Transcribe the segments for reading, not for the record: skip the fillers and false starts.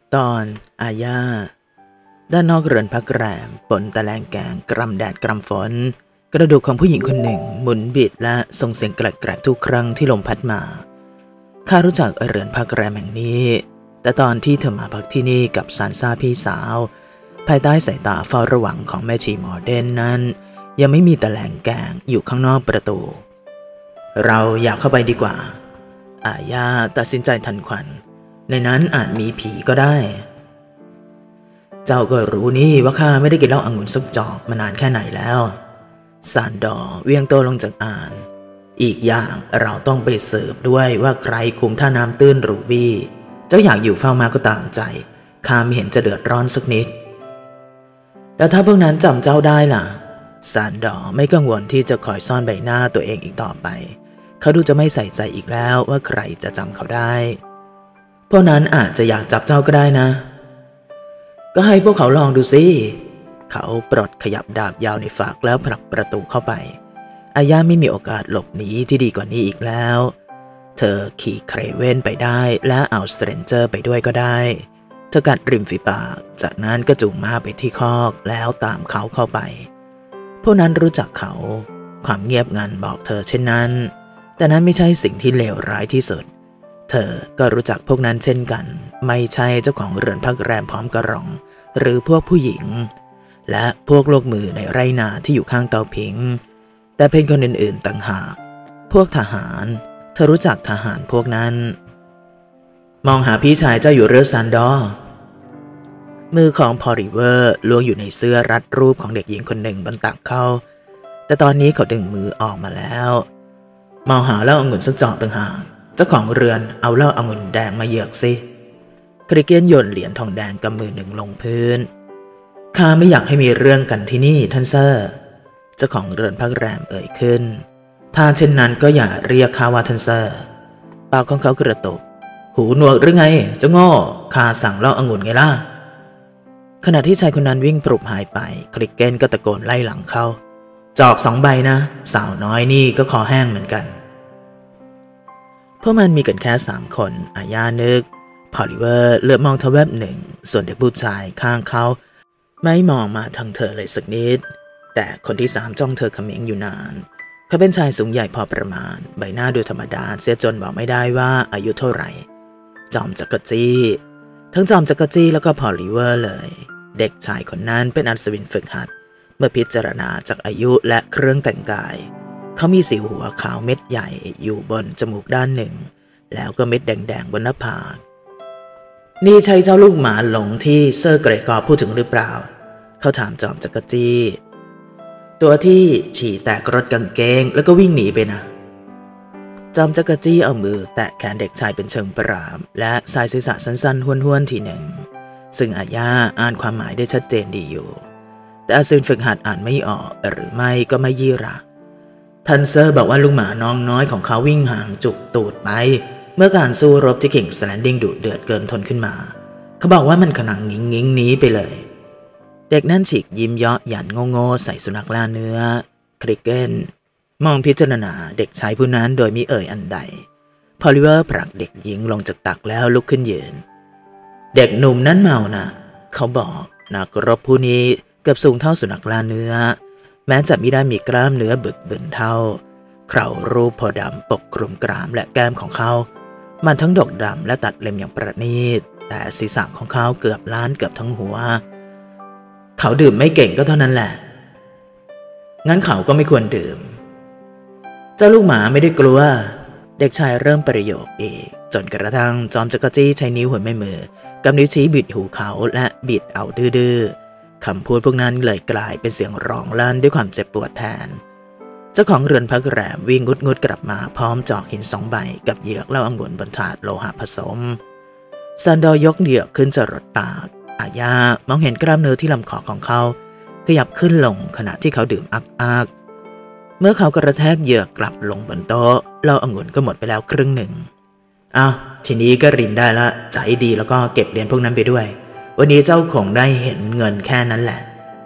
ตอนอาญาด้านนอกเรือนพักแรมฝนตะแลงแกงกรำแดดกรำฝนกระดูกของผู้หญิงคนหนึ่งหมุนบิดและส่งเสียงแกรกๆทุกครั้งที่ลมพัดมาข้ารู้จักเรือนพักแรมแห่งนี้แต่ตอนที่เธอมาพักที่นี่กับซานซ่าพี่สาวภายใต้สายตาเฝ้าระวังของแม่ชีหมอเดนนั้นยังไม่มีตะแลงแกงอยู่ข้างนอกประตูเราอยากเข้าไปดีกว่าอาญาตัดสินใจทันควันในนั้นอาจมีผีก็ได้เจ้าก็รู้นี่ว่าข้าไม่ได้กินเหล้าองุ่นสักจอกมานานแค่ไหนแล้วซานดอร์เวียงตัวลงจากอ่านอีกอย่างเราต้องไปสืบด้วยว่าใครคุมท่าน้ำตื้นรูบี้เจ้าอยากอยู่เฝ้ามาก็ตามใจข้าไม่เห็นจะเดือดร้อนสักนิดแล้วถ้าพวกนั้นจำเจ้าได้ล่ะซานดอร์ไม่กังวลที่จะคอยซ่อนใบหน้าตัวเองอีกต่อไปเขาดูจะไม่ใส่ใจอีกแล้วว่าใครจะจำเขาได้พวกนั้นอาจจะอยากจับเจ้าก็ได้นะก็ให้พวกเขาลองดูสิเขาปลดขยับดาบยาวในฝากแล้วผลักประตูเข้าไปอาญาไม่มีโอกาสหลบหนีที่ดีกว่านี้อีกแล้วเธอขี่เครเว่นไปได้และเอาสเตรนเจอร์ไปด้วยก็ได้เธอกัดริมฝีปากจากนั้นก็จูงม้าไปที่คอกแล้วตามเขาเข้าไปพวกนั้นรู้จักเขาความเงียบงันบอกเธอเช่นนั้นแต่นั้นไม่ใช่สิ่งที่เลวร้ายที่สุดเธอก็รู้จักพวกนั้นเช่นกันไม่ใช่เจ้าของเรือนพักแรมพร้อมกระรองหรือพวกผู้หญิงและพวกโลกมือในไร่นาที่อยู่ข้างเตาผิงแต่เป็นคนอื่นๆต่างหากพวกทหารเธอรู้จักทหารพวกนั้นมองหาพี่ชายเจ้าอยู่เรือซานดอร์มือของพอริเวอร์ล้วงอยู่ในเสื้อรัดรูปของเด็กหญิงคนหนึ่งบนตักเขาแต่ตอนนี้เขาดึงมือออกมาแล้วมองหาเหล้าองุ่นสักจอกต่างหากเจ้าของเรือนเอาเหล้าองุ่นแดงมาเหยือกสิคริเกนโยนเหรียญทองแดงกำมือหนึ่งลงพื้นข้าไม่อยากให้มีเรื่องกันที่นี่ท่านเซอร์เจ้าของเรือนพักแรมเอ่ยขึ้นถ้าเช่นนั้นก็อย่าเรียกข้าว่าท่านเซอร์ปากของเขากระตุกหูหนวกหรือไงเจ้าโง่ข้าสั่งเหล้าองุ่นไงล่ะขณะที่ชายคนนั้นวิ่งปรุบหายไปคริเกนก็ตะโกนไล่หลังเขาจอก2 ใบนะสาวน้อยนี่ก็คอแห้งเหมือนกันพวกมันมีกันแค่3 คนอาญานึกพอลิเวอร์เลือบมองเธอแวบหนึ่งส่วนเด็กผู้ชายข้างเขาไม่มองมาทางเธอเลยสักนิดแต่คนที่3จ้องเธอเขม็งอยู่นานเขาเป็นชายสูงใหญ่พอประมาณใบหน้าดูธรรมดาเสียจนบอกไม่ได้ว่าอายุเท่าไหร่จอมจักรจี้ทั้งจอมจักรจี้แล้วก็พอลิเวอร์เลยเด็กชายคนนั้นเป็นอัศวินฝึกหัดเมื่อพิจารณาจากอายุและเครื่องแต่งกายเขามีสิวหัวขาวเม็ดใหญ่อยู่บนจมูกด้านหนึ่งแล้วก็เม็ดแดงๆบนหน้าผากนี่ใช่เจ้าลูกหมาหลงที่เซอร์เกรกอร์พูดถึงหรือเปล่าเขาถามจอมจักรจี้ตัวที่ฉี่แตกรถกางเกงแล้วก็วิ่งหนีไปนะจอมจักรจี้เอามือแตะแขนเด็กชายเป็นเชิงปรามและสายศีรษะสั้นๆห้วนๆทีหนึ่งซึ่งอาญาอ่านความหมายได้ชัดเจนดีอยู่แต่อัศวินฝึกหัดอ่านไม่ออกหรือไม่ก็ไม่ยี่ระทันเซอร์บอกว่าลูกหมาน้องน้อยของเขาวิ่งห่างจุกตูดไปเมื่อการสู้รบที่คิงส์แลนดิ้งดุเดือดเกินทนขึ้นมาเขาบอกว่ามันขนังงิ้งหนีไปเลยเด็กนั่นฉีกยิ้มเยาะหยันโง่ๆใส่สุนัขล่าเนื้อคริกเกนมองพิจารณาเด็กชายผู้นั้นโดยมิเอ่ยอันใดพอลิเวอร์ผลักเด็กหญิงลงจากตักแล้วลุกขึ้นยืนเด็กหนุ่มนั้นเมานะเขาบอกนักรบผู้นี้เกือบสูงเท่าสุนัขล่าเนื้อแม้จะไม่ได้มีกล้ามเนื้อบึกบึนเท่าเครารูปพอดำปกคลุมกรามและแก้มของเขามันทั้งดกดำและตัดเล็มอย่างประณีตแต่ศีรษะของเขาเกือบล้านเกือบทั้งหัวเขาดื่มไม่เก่งก็เท่านั้นแหละงั้นเขาก็ไม่ควรดื่มเจ้าลูกหมาไม่ได้กลัวเด็กชายเริ่มประโยคเอกจนกระทั่งจอมจักรจี้ใช้นิ้วหัวแม่มือกำนิ้วชี้บิดหูเขาและบิดเอาดื้อคำพูดพวกนั้นเลยกลายเป็นเสียงร้องลั่นด้วยความเจ็บปวดแทนเจ้าของเรือนพักแรมวิ่งงุดกลับมาพร้อมจอกหิน2 ใบกับเหยือกเหล้าองุ่นบนถาดโลหะผสมซันดอยกเหยือกขึ้นจรดปากอาญามองเห็นกล้ามเนื้อที่ลำคอของเขาขยับขึ้นลงขณะที่เขาดื่มอักเมื่อเขากระแทกเหยือกกลับลงบนโต๊ะเหล้าองุ่นก็หมดไปแล้วครึ่งหนึ่งอ้าวทีนี้ก็รินได้ละใจดีแล้วก็เก็บเหรียญพวกนั้นไปด้วยวันนี้เจ้าคงได้เห็นเงินแค่นั้นแหละ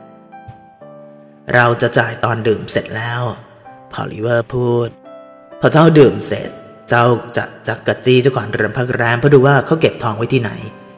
เราจะจ่ายตอนดื่มเสร็จแล้วพอลิเวอร์พูดพอเจ้าดื่มเสร็จเจ้าจะจักรจี้เจ้าของเรือนพักแรมเพื่อดูว่าเขาเก็บทองไว้ที่ไหน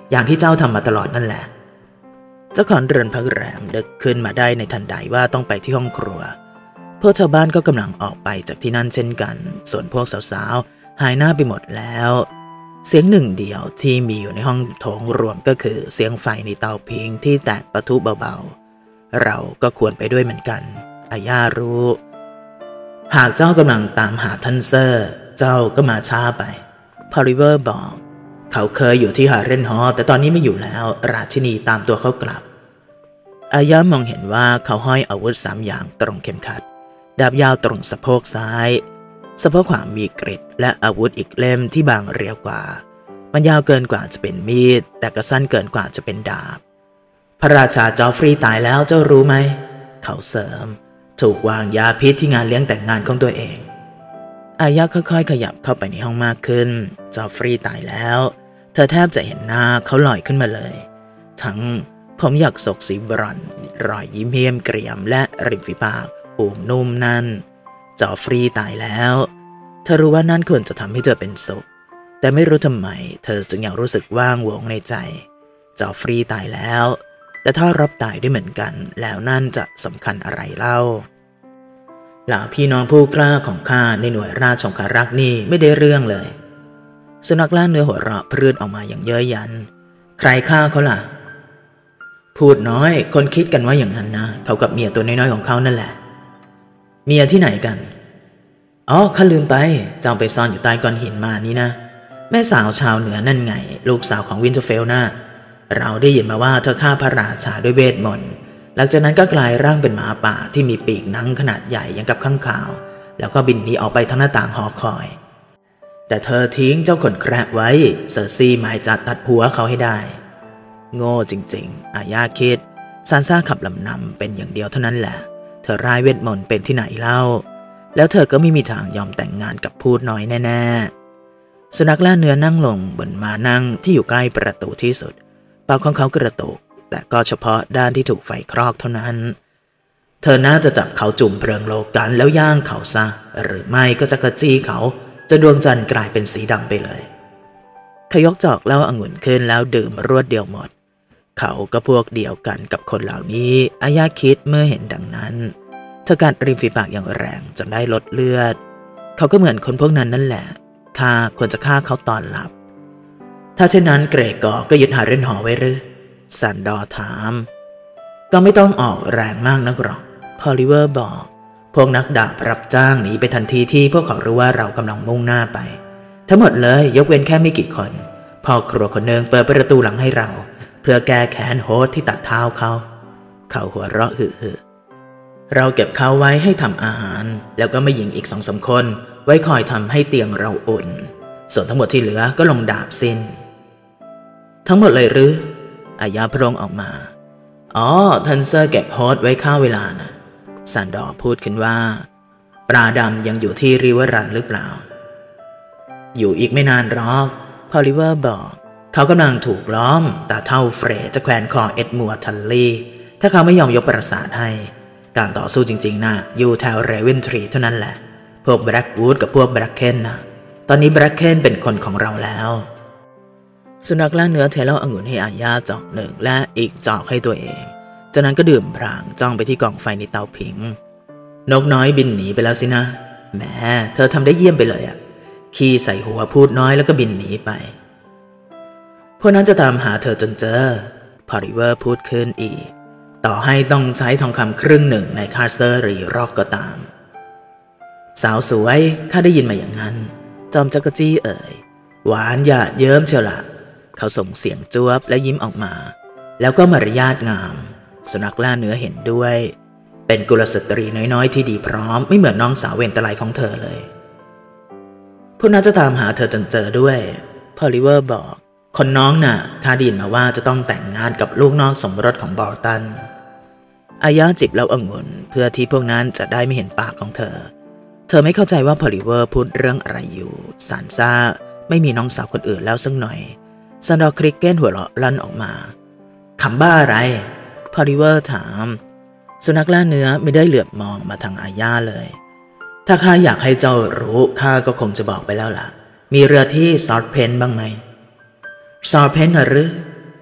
อย่างที่เจ้าทำมาตลอดนั่นแหละเจ้าของเรือนพักแรมนึกขึ้นมาได้ในทันใดว่าต้องไปที่ห้องครัวพวกชาวบ้านก็กำลังออกไปจากที่นั่นเช่นกันส่วนพวกสาวๆหายหน้าไปหมดแล้วเสียงหนึ่งเดียวที่มีอยู่ในห้องโถงรวมก็คือเสียงไฟในเตาผิงที่แตกปะทุเบาๆเราก็ควรไปด้วยเหมือนกันอาย่ารู้หากเจ้ากำลังตามหาท่านเซอร์เจ้าก็มาช้าไปพอลิเวอร์บอกเขาเคยอยู่ที่ฮาเรนฮอลแต่ตอนนี้ไม่อยู่แล้วราชินีตามตัวเขากลับอาย่ามองเห็นว่าเขาห้อยอาวุธ3 อย่างตรงเข็มขัดดาบยาวตรงสะโพกซ้ายสะโพกขวามีกริดและอาวุธอีกเล่มที่บางเรียวกว่ามันยาวเกินกว่าจะเป็นมีดแต่ก็สั้นเกินกว่าจะเป็นดาบพระราชาจอฟฟรีย์ตายแล้วเจ้ารู้ไหมเขาเสริมถูกวางยาพิษที่งานเลี้ยงแต่งงานของตัวเองอาย่าค่อยๆขยับเข้าไปในห้องมากขึ้นจอฟฟรีย์ตายแล้วเธอแทบจะเห็นหน้าเขาลอยขึ้นมาเลยทั้งผมอยากศกสีบรอนซ์รอยยิ้มเหี้ยมเกรียมและริมฝีปากปูมนุ่มนั่นจอฟฟรีย์ตายแล้วเธอรู้ว่านั่นควรจะทำให้เธอเป็นสุขแต่ไม่รู้ทำไมเธอจึงยังรู้สึกว่างโหวงในใจจอฟฟรีย์ตายแล้วแต่ถ้ารับตายด้วยเหมือนกันแล้วนั่นจะสำคัญอะไรเล่าเหล่าพี่น้องผู้กล้าของข้าในหน่วยราชสงคารักษ์นี่ไม่ได้เรื่องเลยสุนัขล่าเนื้อหัวเราะพรืดออกมาอย่างเย้ยหยันใครฆ่าเขาล่ะพูดน้อยคนคิดกันว่าอย่างนั้นนะเขากับเมียตัวน้อยๆของเขานั่นแหละเมียที่ไหนกันอ๋อข้าลืมไปเจ้าไปซ่อนอยู่ใต้ก้อนหินมานี่นะแม่สาวชาวเหนือนั่นไงลูกสาวของวินเทอร์เฟลน่ะเราได้ยินมาว่าเธอฆ่าพระราชาด้วยเวทมนต์หลังจากนั้นก็กลายร่างเป็นหมาป่าที่มีปีกหนังขนาดใหญ่อย่างกับข้างคาวแล้วก็บินหนีออกไปทางหน้าต่างหอคอยแต่เธอทิ้งเจ้าขนแคระไว้เซอร์ซี่หมายจะตัดหัวเขาให้ได้โง่จริงๆอาย่าคิดซานซ่าขับลำนำเป็นอย่างเดียวเท่านั้นแหละเธอร้ายเวทมนต์เป็นที่ไหนเล่าแล้วเธอก็ไม่มีทางยอมแต่งงานกับพูดน้อยแน่ๆสุนัขล่าเนื้อนั่งลงบนม้านั่งที่อยู่ใกล้ประตูที่สุดปากของเขากระตุกแต่ก็เฉพาะด้านที่ถูกไฟคลอกเท่านั้นเธอน่าจะจับเขาจุ่มเพลิงโลกันแล้วย่างเขาซะหรือไม่ก็จะกระจี้เขาจนดวงจันทร์กลายเป็นสีดำไปเลยเขายกจอกเหล้าองุ่นขึ้นแล้วดื่มรวดเดียวหมดเขาก็พวกเดียวกันกับคนเหล่านี้อาย่าคิดเมื่อเห็นดังนั้นเธอกัดริมฝีปากอย่างแรงจนได้ลดเลือดเขาก็เหมือนคนพวกนั้นนั่นแหละข้าควรจะฆ่าเขาตอนหลับถ้าเช่นนั้นเกรกอร์ก็ยึดฮาเรนฮอลไว้หรือซันดอร์ถามก็ไม่ต้องออกแรงมากนักหรอกพอลิเวอร์บอกพวกนักดาบรับจ้างหนีไปทันทีที่พวกเขารู้ว่าเรากำลังมุ่งหน้าไปทั้งหมดเลยยกเว้นแค่ไม่กี่คนพ่อครัวคนหนึ่งเปิดประตูหลังให้เราเพื่อแก้แค้นโฮสที่ตัดเท้าเขาหัวเราะหึเราเก็บเขาไว้ให้ทำอาหารแล้วก็ไม่หญิงอีก2-3 คนไว้คอยทำให้เตียงเราอุ่นส่วนทั้งหมดที่เหลือก็ลงดาบสิ้นทั้งหมดเลยหรืออาย่าพรงออกมาอ๋อท่านเซอร์เก็บโฮสไว้ข้าวเวลานะซันดอร์พูดขึ้นว่าปลาดำยังอยู่ที่ริเวอรันหรือเปล่าอยู่อีกไม่นานหรอกพอลิเวอร์บอกเขากำลังถูกล้อมตาเท่าเฟรดจะแขวนคอเอ็ดมัวทันลีถ้าเขาไม่ยอมยกปราสาทให้การต่อสู้จริงๆนะอยู่แถวเรเวนทรีเท่านั้นแหละพวกแบล็กวูดกับพวกแบล็กเคนนะตอนนี้แบล็กเคนเป็นคนของเราแล้วสุนัขล่าเนื้อเทเหล้าองุ่นให้อาย่าจอกหนึ่งและอีกจอกให้ตัวเองจากนั้นก็ดื่มพรางจ้องไปที่กองไฟในเตาผิงนกน้อยบินหนีไปแล้วสินะแหมเธอทำได้เยี่ยมไปเลยอะขี้ใส่หัวพูดน้อยแล้วก็บินหนีไปพวกนั้นจะตามหาเธอจนเจอพอริเวอร์พูดขึ้นอีกต่อให้ต้องใช้ทองคำ1/2ในคาสเตอร์หรือรอกก็ตามสาวสวยข้าได้ยินมาอย่างนั้นจอมจักรจี้เอ่ยหวานหยาดเยิ้มเชียวละเขาส่งเสียงจ้วบและยิ้มออกมาแล้วก็มารยาทงามสุนัขล่าเนื้อเห็นด้วยเป็นกุลสตรีน้อยๆที่ดีพร้อมไม่เหมือนน้องสาวเวนตะไลของเธอเลยพวกนั้นจะตามหาเธอจนเจอด้วยพอลิเวอร์บอกคนน้องน่ะข้าได้ยินมาว่าจะต้องแต่งงานกับลูกนอกสมรสของบอลตันอาย่าจิบเหล้าองุ่นเพื่อที่พวกนั้นจะได้ไม่เห็นปากของเธอไม่เข้าใจว่าพอลิเวอร์พูดเรื่องอะไรอยู่ซานซ่าไม่มีน้องสาวคนอื่นแล้วสักหน่อยซันดอร์คริกเก้นหัวเราะลั่นออกมาคำบ้าอะไรพอลิเวอร์ถามสุนัขล่าเนื้อไม่ได้เหลือบมองมาทางอาย่าเลยถ้าข้าอยากให้เจ้ารู้ข้าก็คงจะบอกไปแล้วล่ะมีเรือที่ซอร์เพนบ้างไหมซอร์เพนหรือ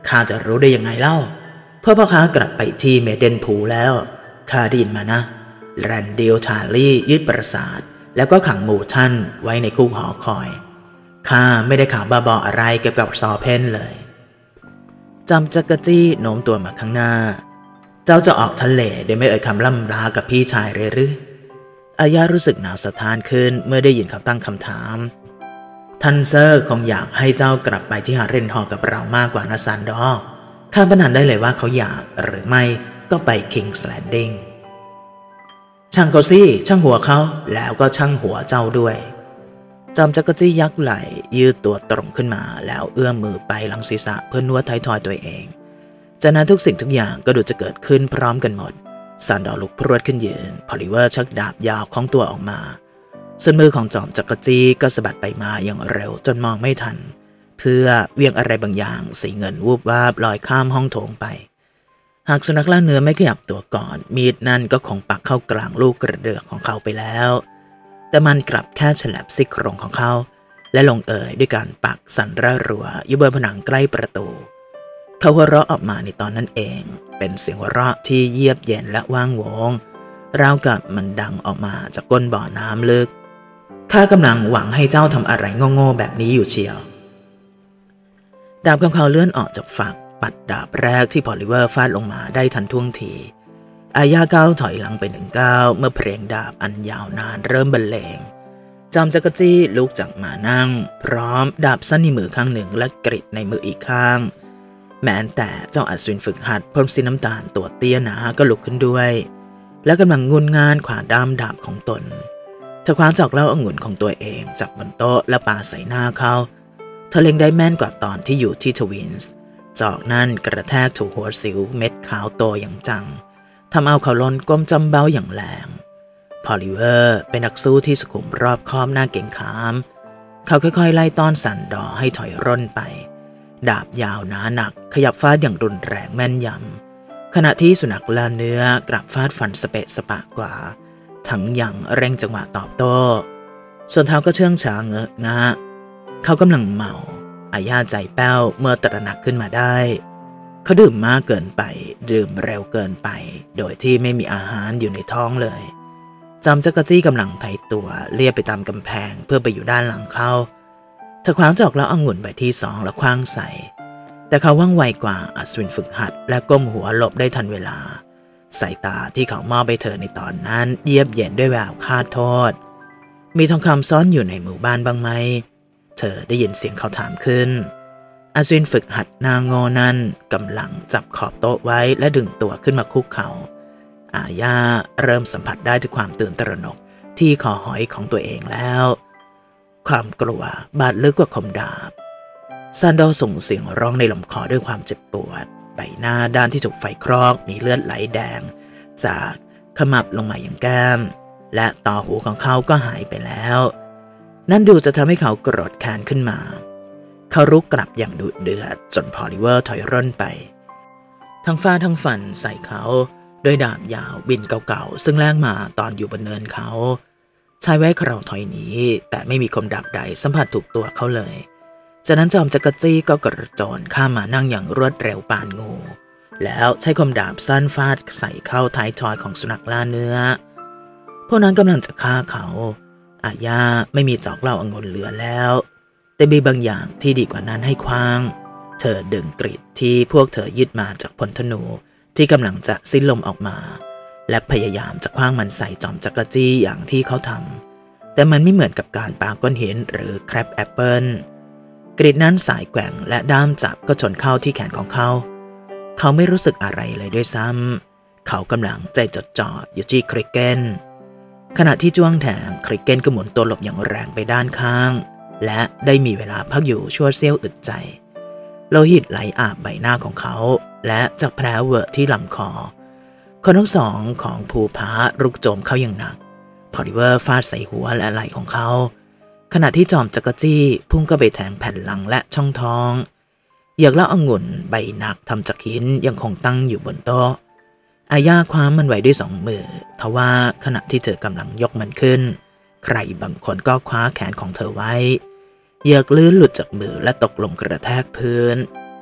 ข้าจะรู้ได้ยังไงเล่าเพราะพ่อค้ากลับไปที่เมเดนพูแล้วข้าได้ยินมานะแรนดิลชาลี่ยึดปราสาทแล้วก็ขังหมู่ท่านไว้ในคุกหอคอยข้าไม่ได้ข่าวบ้าบออะไรเกี่ยวกับซอเพนเลยจำจักรจี้โน้มตัวมาข้างหน้าเจ้าจะออกทะเลโดยไม่เอ่ยคำล่ำลากับพี่ชายเลยหรืออาญารู้สึกหนาวสะท้านขึ้นเมื่อได้ยินเขาตั้งคำถามท่านเซอร์คงอยากให้เจ้ากลับไปที่ฮาเรนฮอลกับเรามากกว่านะซานดอร์ข้าพนันได้เลยว่าเขาอยากหรือไม่ก็ไปคิงส์แลนดิ้งช่างเขาสิช่างหัวเขาแล้วก็ช่างหัวเจ้าด้วยจอมจักรจี้ยักไหลยืดตัวตรงขึ้นมาแล้วเอื้อมมือไปหลังศีรษะเพื่อนวดท้ายทอยตัวเองจากนั้นทุกสิ่งทุกอย่างก็ดูจะเกิดขึ้นพร้อมกันหมดซานดอร์ลุกพรวดขึ้นยืนพอลิเวอร์ชักดาบยาวของตัวออกมาส่วนมือของจอมจักรจี้ก็สะบัดไปมาอย่างเร็วจนมองไม่ทันเพื่อเวียงอะไรบางอย่างสีเงินวูบวาบลอยข้ามห้องโถงไปหากสุนัขล่าเนื้อไม่ขยับตัวก่อนมีดนั่นก็คงปักเข้ากลางลูกกระเดือกของเขาไปแล้วแต่มันกลับแค่ฉลับซี่โครงของเขาและลงเอยด้วยการปักสั่นระรัวอยู่บนผนังใกล้ประตูเขาหัวเราะออกมาในตอนนั้นเองเป็นเสียงหัวเราะที่เยียบเย็นและว่างโวงราวกับมันดังออกมาจากก้นบ่อน้ำลึกข้ากำลังหวังให้เจ้าทำอะไรโง่ๆแบบนี้อยู่เชียวดาบของเขาเลื่อนออกจากฝักปัดดาบแรกที่พอลิเวอร์ฟาดลงมาได้ทันท่วงทีอาญาก้าวถอยหลังไป1 ก้าวเมื่อเพลงดาบอันยาวนานเริ่มบรรเลงจอมจักรจี้ลุกจากมานั่งพร้อมดาบสั้นในมือข้างหนึ่งและกริดในมืออีกข้างแม้แต่เจ้าอัศวินฝึกหัดพ่นสีน้ำตาลตัวเตี้ยหนาก็ลุกขึ้นด้วยและกำลังงุนงานขวาด้ามดาบของตนเธอคว้าจอกเหล้าองุ่นของตัวเองจากบนโต๊ะและปาใส่หน้าเขาเธอเล็งได้แม่นกว่าตอนที่อยู่ที่ทวินส์จอกนั่นกระแทกถูกหัวสิวเม็ดขาวโตอย่างจังทำเอาเขาล้นก้มจำเบ้าอย่างแรงพอลิเวอร์เป็นนักสู้ที่สุขุมรอบคอบหน้าเก่งขามเขาค่อยๆไล่ต้อนสันดอให้ถอยร่นไปดาบยาวหนาหนักขยับฟาดอย่างรุนแรงแม่นยำขณะที่สุนัขล่าเนื้อกลับฟาดฟันสเปะสปะกว่าทั้งอย่างเร่งจังหวะตอบโต้ส่วนเท้าก็เชื่องช้าเงอะงะเขากำลังเมาอาญาใจแป้วเมื่อตระหนักขึ้นมาได้เขาดื่มมากเกินไปดื่มเร็วเกินไปโดยที่ไม่มีอาหารอยู่ในท้องเลยจอมจักรจี้กำลังไถตัวเลียบไปตามกำแพงเพื่อไปอยู่ด้านหลังเขาเธอคว้าจอกแล้วองุ่นใบที่2แล้วคว้างใส่แต่เขาว่องไวกว่าอัศวินฝึกหัดและก้มหัวหลบได้ทันเวลาสายตาที่เขามอบไปเธอในตอนนั้นเยียบเย็นด้วยแววคาดโทษมีทองคำซ่อนอยู่ในหมู่บ้านบ้างไหมเธอได้ยินเสียงเขาถามขึ้นอัศวินฝึกหัดนางโง่นั้นกำลังจับขอบโต๊ะไว้และดึงตัวขึ้นมาคุกเข่าอาญาเริ่มสัมผัสได้ถึงความตื่นตระหนกที่คอหอยของตัวเองแล้วความกลัวบาดลึกกว่าคมดาบซานโดส่งเสียงร้องในลำคอด้วยความเจ็บปวดใบหน้าด้านที่ถูกไฟคลอกมีเลือดไหลแดงจากขมับลงมาอย่างแก้มและต่อหูของเขาก็หายไปแล้วนั่นดูจะทำให้เขาโกรธแค้นขึ้นมาเขารุกกลับอย่างดุเดือดจนพอลิเวอร์ถอยร่นไปทั้งฟาดทั้งฟันใส่เขาด้วยดาบยาวบินเก่าๆซึ่งแลกมาตอนอยู่บนเนินเขาชายไว้คราวถอยหนีแต่ไม่มีคมดาบใดสัมผัสถูกตัวเขาเลยจากนั้นจอมจักรจี้ก็กระโจนข้ามมานั่งอย่างรวดเร็วปานงูแล้วใช้คมดาบสั้นฟาดใส่เข้าท้ายทอยของสุนัขล่าเนื้อพวกนั้นกำลังจะฆ่าเขาอาญาไม่มีจอกเหล้าองุ่นเหลือแล้วแต่มีบางอย่างที่ดีกว่านั้นให้คว้างเธอดึงกริดที่พวกเธอยึดมาจากพลธนูที่กำลังจะสิ้นลมออกมาและพยายามจะคว้างมันใส่จอมจักรจี้อย่างที่เขาทำแต่มันไม่เหมือนกับการปาก้อนหินหรือแครบแอปเปิลกริดนั้นสายแกว่งและด้ามจับก็ชนเข้าที่แขนของเขาไม่รู้สึกอะไรเลยด้วยซ้ำเขากำลังใจจดจ่ออยู่ที่คริกเกนขณะที่จ้วงแทงคริกเกนก็หมุนตัวหลบอย่างแรงไปด้านข้างและได้มีเวลาพักอยู่ชั่วเสี้ยวอึดใจโลหิตไหลอาบใบหน้าของเขาและจากแผลเวอะที่ลำคอคนทั้งสองของภูผารุกโจมเขาอย่างหนักพอลิเวอร์ฟาดใส่หัวและไหล่ของเขาขณะที่จอมจักรจี้พุ่งก็ไปแทงแผ่นหลังและช่องท้องเหยือกแล้วองุ่นใบหนักทำจากหินยังคงตั้งอยู่บนโต๊ะอาญาคว้ามันไว้ด้วย2 มือทว่าขณะที่เธอกำลังยกมันขึ้นใครบางคนก็คว้าแขนของเธอไว้เหยือกลื่นหลุดจากมือและตกลงกระแทกพื้น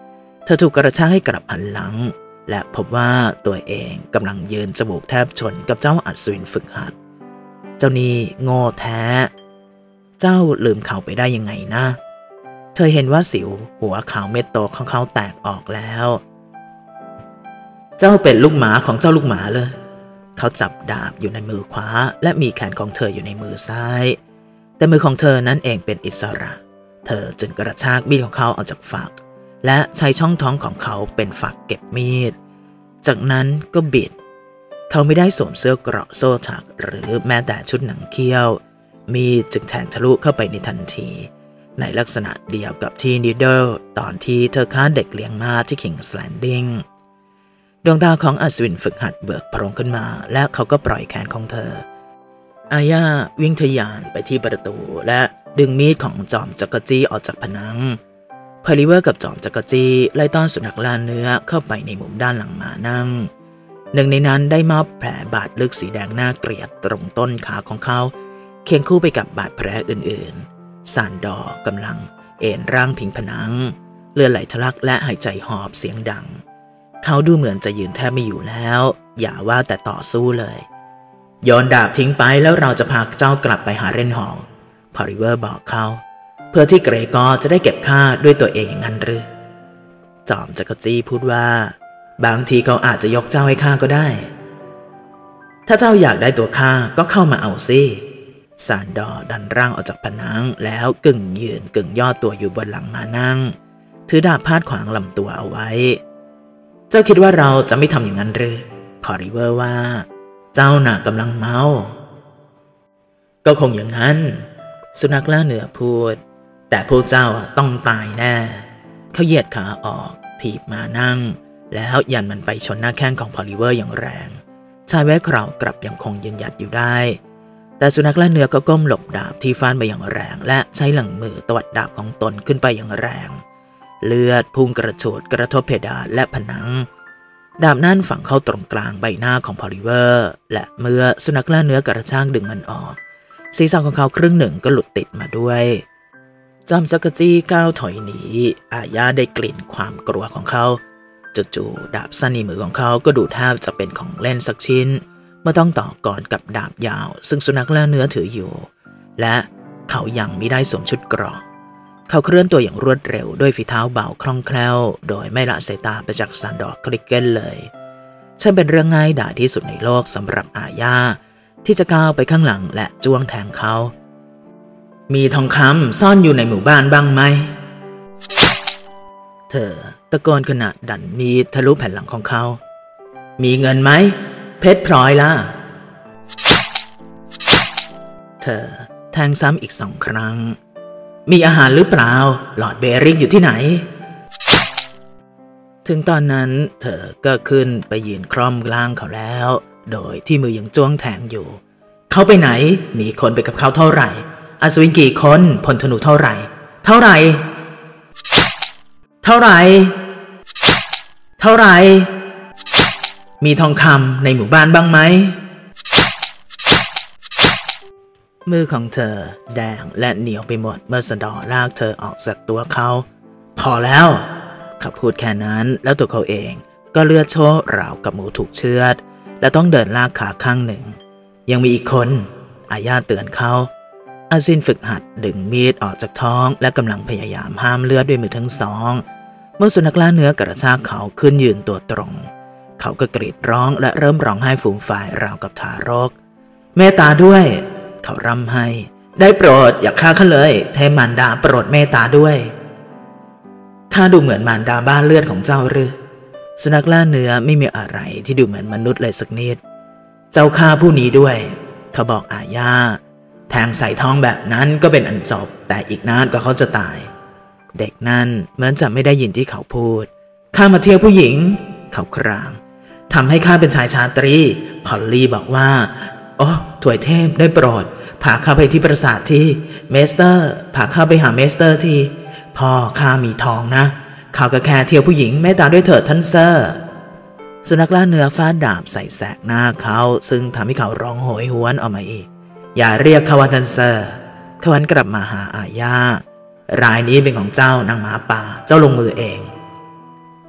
เธอถูกกระชากให้กลับหันหลังและพบว่าตัวเองกำลังยืนจมูกแทบชนกับเจ้าอัศวินฝึกหัดเจ้านี่โง่แท้เจ้าลืมเขาไปได้ยังไงนะเธอเห็นว่าสิวหัวขาวเม็ดโตของเขาแตกออกแล้วเจ้าเป็นลูกหมาของเจ้าลูกหมาเลยเขาจับดาบอยู่ในมือขวาและมีแขนของเธออยู่ในมือซ้ายแต่มือของเธอนั้นเองเป็นอิสระเธอจึงกระชากมีดของเขาออกจากฝักและใช้ช่องท้องของเขาเป็นฝักเก็บมีดจากนั้นก็บิดเขาไม่ได้สวมเสื้อเกราะโซ่ถักหรือแม้แต่ชุดหนังเขี้ยวมีดจึงแทงทะลุเข้าไปในทันทีในลักษณะเดียวกับที่นิดเดิลตอนที่เธอฆ่าเด็กเลี้ยงม้าที่คิงส์แลนดิ้งดวงตาของอัศวินฝึกหัดเบิกโพรงขึ้นมาและเขาก็ปล่อยแขนของเธออาญาวิ่งทะยานไปที่ประตูและดึงมีดของจอมจักรจี้ออกจากผนังพอลิเวอร์กับจอมจักรจี้ไล่ต้อนสุนัขล่าเนื้อเข้าไปในมุมด้านหลังม้านั่งหนึ่งในนั้นได้มอบแผลบาดลึกสีแดงน่าเกลียดตรงต้นขาของเขาเคียงคู่ไปกับบาดแผลอื่นๆซานดอร์กำลังเอนร่างพิงผนังเลือดไหลทะลักและหายใจหอบเสียงดังเขาดูเหมือนจะยืนแทบไม่อยู่แล้วอย่าว่าแต่ต่อสู้เลยโยนดาบทิ้งไปแล้วเราจะพาเจ้ากลับไปหาเรนฮอลพอริเวอร์บอกเขาเพื่อที่เกรกอร์จะได้เก็บข้าด้วยตัวเองอย่างนั้นหรือจอมจักรจี้พูดว่าบางทีเขาอาจจะยกเจ้าให้ข้าก็ได้ถ้าเจ้าอยากได้ตัวข้าก็เข้ามาเอาสิซานดอร์ดันร่างออกจากผนังแล้วกึ่งยืนกึ่งย่อตัวอยู่บนหลังมานั่งถือดาบพาดขวางลำตัวเอาไว้เจ้าคิดว่าเราจะไม่ทำอย่างนั้นหรือพอริเวอร์ว่าเจ้าน่ะกำลังเมาก็คงอย่างนั้นสุนัขล่าเนื้อพูดแต่พวกเจ้าต้องตายแน่เขาเหยียดขาออกถีบมานั่งแล้วยันมันไปชนหน้าแข้งของพอลิเวอร์อย่างแรงชายแวะเครากลับยังคงยืนหยัดอยู่ได้แต่สุนัขล่าเนื้อก็ก้มหลบดาบที่ฟาดไปอย่างแรงและใช้หลังมือตวัดดาบของตนขึ้นไปอย่างแรงเลือดพุ่งกระโจดกระทบเพดานและผนังดาบนั่นฝังเข้าตรงกลางใบหน้าของพอลิเวอร์และเมื่อสุนัขล่าเนื้อกระชากดึงมันออกศีรษะของเขาครึ่งหนึ่งก็หลุดติดมาด้วยจอมจักรจี้ก้าวถอยหนีอาญาได้กลิ่นความกลัวของเขาจู่ๆดาบสั้นในมือของเขาก็ดูแทบจะเป็นของเล่นสักชิ้นเมื่อต้องต่อกรกับดาบยาวซึ่งสุนัขล่าเนื้อถืออยู่และเขายังไม่ได้สวมชุดเกราะเขาเคลื่อนตัวอย่างรวดเร็วด้วยฝีเท้าเบาคล่องแคล่วโดยไม่ละสายตาไปจากซานดอร์คลิกเกนเลยฉันเป็นเรื่องง่ายดายที่สุดในโลกสำหรับอาญาที่จะก้าวไปข้างหลังและจ้วงแทงเขามีทองคำซ่อนอยู่ในหมู่บ้านบ้างไหมเธอตะโกนขณะดันมีดทะลุแผ่นหลังของเขามีเงินไหมเพชรพลอยล่ะเธอแทงซ้ำอีก2 ครั้งมีอาหารหรือเปล่าหลอดเบริกอยู่ที่ไหนถึงตอนนั้นเธอก็ขึ้นไปยืนคร่อมล่างเขาแล้วโดยที่มือยังจ้วงแทงอยู่เขาไปไหนมีคนไปกับเขาเท่าไหร่อัศวินกี่คนพลธนูเท่าไหร่เท่าไหร่เท่าไหร่เท่าไหร่มีทองคำในหมู่บ้านบ้างไหมมือของเธอแดงและเหนียวไปหมดเมื่อสะดอลากเธอออกจากตัวเขาพอแล้วเขาพูดแค่นั้นแล้วตัวเขาเองก็เลือดโชกราวกับหมูถูกเชือดและต้องเดินลากขาข้างหนึ่งยังมีอีกคนอาญาเตือนเขาอาซินฝึกหัดดึงมีดออกจากท้องและกำลังพยายามห้ามเลือดด้วยมือทั้งสองเมื่อสุนัขล่าเนื้อกระชากเขาขึ้นยืนตัวตรงเขาก็กรีดร้องและเริ่มร้องไห้ฟูมฟายราวกับทารกเมตตาด้วยเขาร่ำไห้ได้โปรดอย่าฆ่าข้าเลยเทพมารดาโปรดเมตตาด้วยข้าดูเหมือนมารดาบ้านเลือดของเจ้าหรือสุนัขล่าเนื้อไม่มีอะไรที่ดูเหมือนมนุษย์เลยสักนิดเจ้าฆ่าผู้นี้ด้วยเขาบอกอาญาแทงใส่ท้องแบบนั้นก็เป็นอันจบแต่อีกนานก็เขาจะตายเด็กนั่นเหมือนจะไม่ได้ยินที่เขาพูดข้ามาเที่ยวผู้หญิงเขาครางทำให้ข้าเป็นชายชาตรีพอลลี่บอกว่าโอ้ถวยเทพได้โปรดพาข้าไปที่ปราสาทที่เมสเตอร์พาข้าไปหาเมสเตอร์ที่พ่อข้ามีทองนะเขาก็แค่เที่ยวผู้หญิงเมตตาด้วยเถิดท่านเซอร์สุนัขล่าเนื้อฟาดดาบใส่แสกหน้าเขาซึ่งทำให้เขาร้องโหยหวนออกมาอีกอย่าเรียกเขาว่าท่านเซอร์เขาหันกลับมาหาอาญารายนี้เป็นของเจ้านางหมาป่าเจ้าลงมือเอง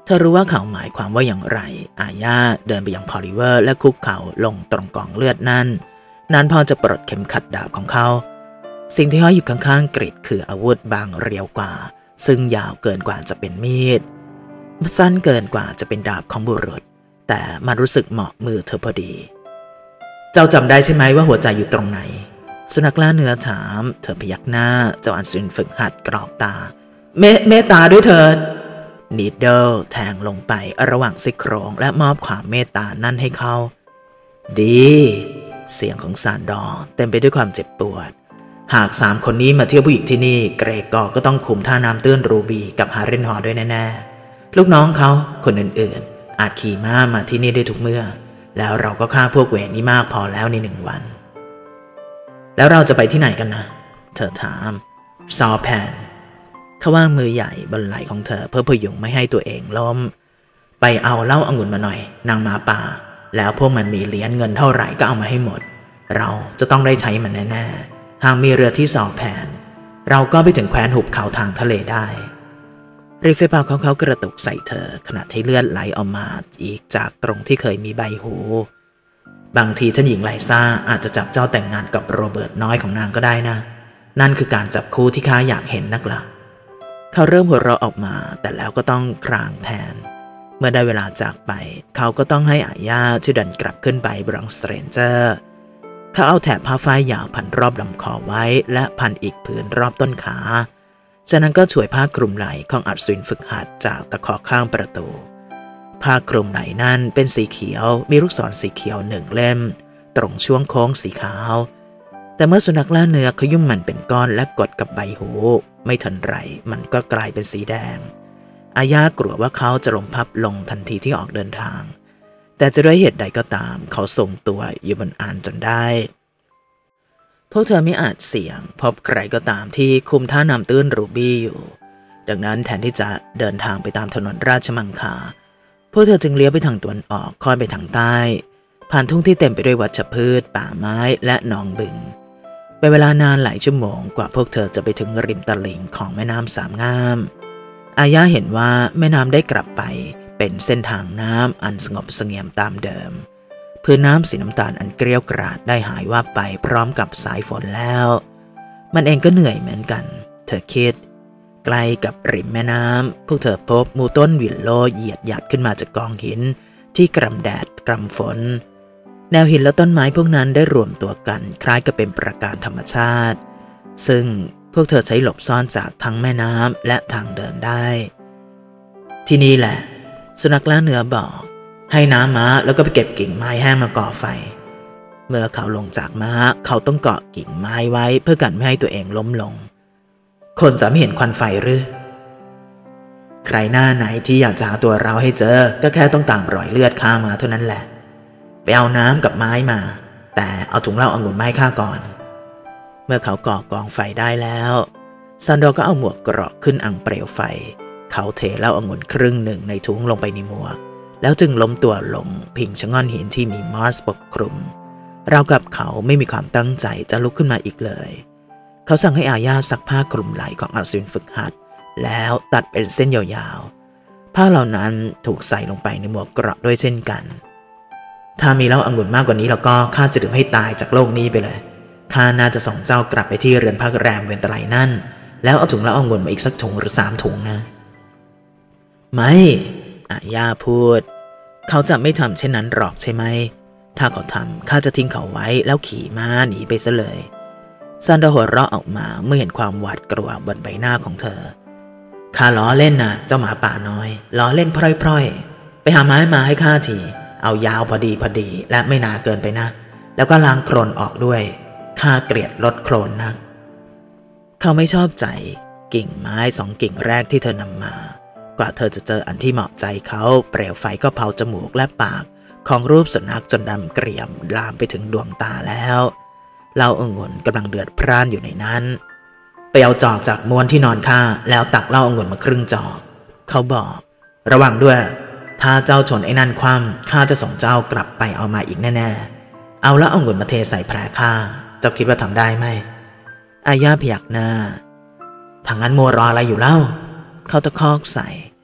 อรู้ว่าเขาหมายความว่าอย่างไรอาญาเดินไปยังพอลิเวอร์และคุกเข่าลงตรงกองเลือดนั้นพอจะปลดเข็มขัดดาบของเขาสิ่งที่ห้อยอยู่ข้างๆกริดคืออาวุธบางเรียวกว่าซึ่งยาวเกินกว่าจะเป็นมีดสั้นเกินกว่าจะเป็นดาบของบุรุษแต่มันรู้สึกเหมาะมือเธอพอดีเจ้าจำได้ใช่ไหมว่าหัวใจอยู่ตรงไหนสุนัขล่าเนื้อถามเธอพยักหน้าเจ้าอัศวินฝึกหัดกรอกตาเมตตาด้วยเถิดนีดเดิลแทงลงไประหว่างซี่โครงและมอบความเมตตานั่นให้เขาดีเสียงของซานดอร์เต็มไปด้วยความเจ็บปวดหาก3 คนนี้มาเที่ยวผู้หญิงที่นี่เกรกอร์ก็ต้องคุมท่าน้ำตื้นรูบีกับฮาเรนฮอร์ด้วยแน่ๆลูกน้องเขาคนอื่นๆอาจขี่ม้ามาที่นี่ได้ทุกเมื่อแล้วเราก็ฆ่าพวกเวรนี้มากพอแล้วใน1 วันแล้วเราจะไปที่ไหนกันนะเธอถามซอแพนเขาวางมือใหญ่บนไหล่ของเธอเพื่อพยุงไม่ให้ตัวเองล้มไปเอาเหล้าองุ่นมาหน่อยนางหมาป่าแล้วพวกมันมีเหรียญเงินเท่าไหร่ก็เอามาให้หมดเราจะต้องได้ใช้มันแน่ๆหากมีเรือที่ซอแพนเราก็ไปถึงแคว้นหุบเขาทางทะเลได้ริฟเฟเปาเขากระตุกใส่เธอขณะที่เลือดไหลออกมาอีกจากตรงที่เคยมีใบหูบางทีท่านหญิงไลซ่าอาจจะจับเจ้าแต่งงานกับโรเบิร์ตน้อยของนางก็ได้นะนั่นคือการจับคู่ที่ข้าอยากเห็นนักล่ะเขาเริ่มหัวเราะออกมาแต่แล้วก็ต้องครางแทนเมื่อได้เวลาจากไปเขาก็ต้องให้อาญาที่ดันกลับขึ้นไปบรังสเตรนเจอร์เขาเอาแถบผ้าฝ้ายยาวพันรอบลำคอไว้และพันอีกผืนรอบต้นขาจากนั้นก็ช่วยผ้าคลุมไหล่ของอัศวินฝึกหัดจากตะขอข้างประตูผ้าคลุมไหล่นั้นเป็นสีเขียวมีลูกศรสีเขียว1 เล่มตรงช่วงโค้งสีขาวแต่เมื่อสุนัขล่าเนื้อขยุ่มมันเป็นก้อนและกดกับใบหูไม่ทันไรมันก็กลายเป็นสีแดงอาญากลัวว่าเขาจะล้มพับลงทันทีที่ออกเดินทางแต่จะด้วยเหตุใดก็ตามเขาทรงตัวอยู่บนอานจนได้พวกเธอไม่อาจเสี่ยงพบใครก็ตามที่คุมท่าน้ำตื้นรูบี้อยู่ดังนั้นแทนที่จะเดินทางไปตามถนนราชมังคลาพวกเธอจึงเลี้ยวไปทางตะวันออกค่อนไปทางใต้ผ่านทุ่งที่เต็มไปด้วยวัชพืชป่าไม้และหนองบึงเป็นเวลานานหลายชั่วโมงกว่าพวกเธอจะไปถึงริมตลิ่งของแม่น้ำสามงามอาญาเห็นว่าแม่น้ำได้กลับไปเป็นเส้นทางน้ำอันสงบเสงี่ยมตามเดิมพื้นน้ำสีน้ำตาลอันเกรี้ยวกราดได้หายวับไปพร้อมกับสายฝนแล้วมันเองก็เหนื่อยเหมือนกันเธอคิดใกล้กับริมแม่น้ำพวกเธอพบหมู่ต้นวิลโลเหยียดหยัดขึ้นมาจากกองหินที่กำแดดกำฝนแนวหินและต้นไม้พวกนั้นได้รวมตัวกันคล้ายกับเป็นปราการธรรมชาติซึ่งพวกเธอใช้หลบซ่อนจากทั้งแม่น้ำและทางเดินได้ที่นี่แหละสุนัขล่าเนื้อบอกให้น้ำม้าแล้วก็ไปเก็บกิ่งไม้แห้งมาก่อไฟเมื่อเขาลงจากม้าเขาต้องเกาะกิ่งไม้ไว้เพื่อกันไม่ให้ตัวเองล้มลงคนจะไม่เห็นควันไฟหรือใครหน้าไหนที่อยากจะหาตัวเราให้เจอก็แค่ต้องตามรอยเลือดข้ามาเท่านั้นแหละไปเอาน้ำกับไม้มาแต่เอาถุงเหล้าองุ่นไม้ข้าก่อนเมื่อเขาก่อกองไฟได้แล้วซันโดก็เอาหมวกเกราะขึ้นอังเปลวไฟเขาเทเหล้าองุ่นครึ่งหนึ่งในถุงลงไปในหมวกแล้วจึงล้มตัวลงพิงชะง่อนหินที่มีมอสปกคลุมราวกับเขาไม่มีความตั้งใจจะลุกขึ้นมาอีกเลยเขาสั่งให้อาญาซักผ้าคลุมไหล่ของอัศวินฝึกหัดแล้วตัดเป็นเส้นยาวๆผ้าเหล่านั้นถูกใส่ลงไปในหมวกเกราะด้วยเช่นกันถ้ามีเหล้าองุ่นมากกว่านี้แล้วก็ข้าจะดื่มให้ตายจากโลกนี้ไปเลยข้าน่าจะส่งเจ้ากลับไปที่เรือนพักแรมเวนตไลนั่นแล้วเอาถุงเหล้าองุ่นมาอีกสักถุงหรือ3 ถุงนะไม่อาญาพูดเขาจะไม่ทำเช่นนั้นหรอกใช่ไหมถ้าเขาทำข้าจะทิ้งเขาไว้แล้วขี่ม้าหนีไปซะเลยซันโดหัวเราะออกมาเมื่อเห็นความหวาดกลัวบนใบหน้าของเธอข้าล้อเล่นนะเจ้าหมาป่าน้อยล้อเล่นพร่อยๆไปหาไม้มาให้ข้าทีเอายาวพอดีและไม่หนาเกินไปนะแล้วก็ล้างโคลนออกด้วยข้าเกลียดรถโคลนนักเขาไม่ชอบใจกิ่งไม้2 กิ่งแรกที่เธอนำมากว่าเธอจะเจออันที่เหมาะใจเขาเปลวไฟก็เผาจมูกและปากของรูปสุนัขจนดำเกรียมลามไปถึงดวงตาแล้วเหล้าองุ่นกำลังเดือดพร่านอยู่ในนั้นไปเอาจอกจากม้วนที่นอนข้าแล้วตักเหล้าองุ่นมาครึ่งจอกเขาบอกระวังด้วยถ้าเจ้าชนไอ้นั่นคว่ำข้าจะส่งเจ้ากลับไปเอามาอีกแน่ๆเอาเหล้าองุ่นมาเทใส่แผลข้าเจ้าคิดว่าทำได้ไหมอาญาพยักหน้าทางนั้นมัวรออะไรอยู่เล่าเขาตะคอกใส่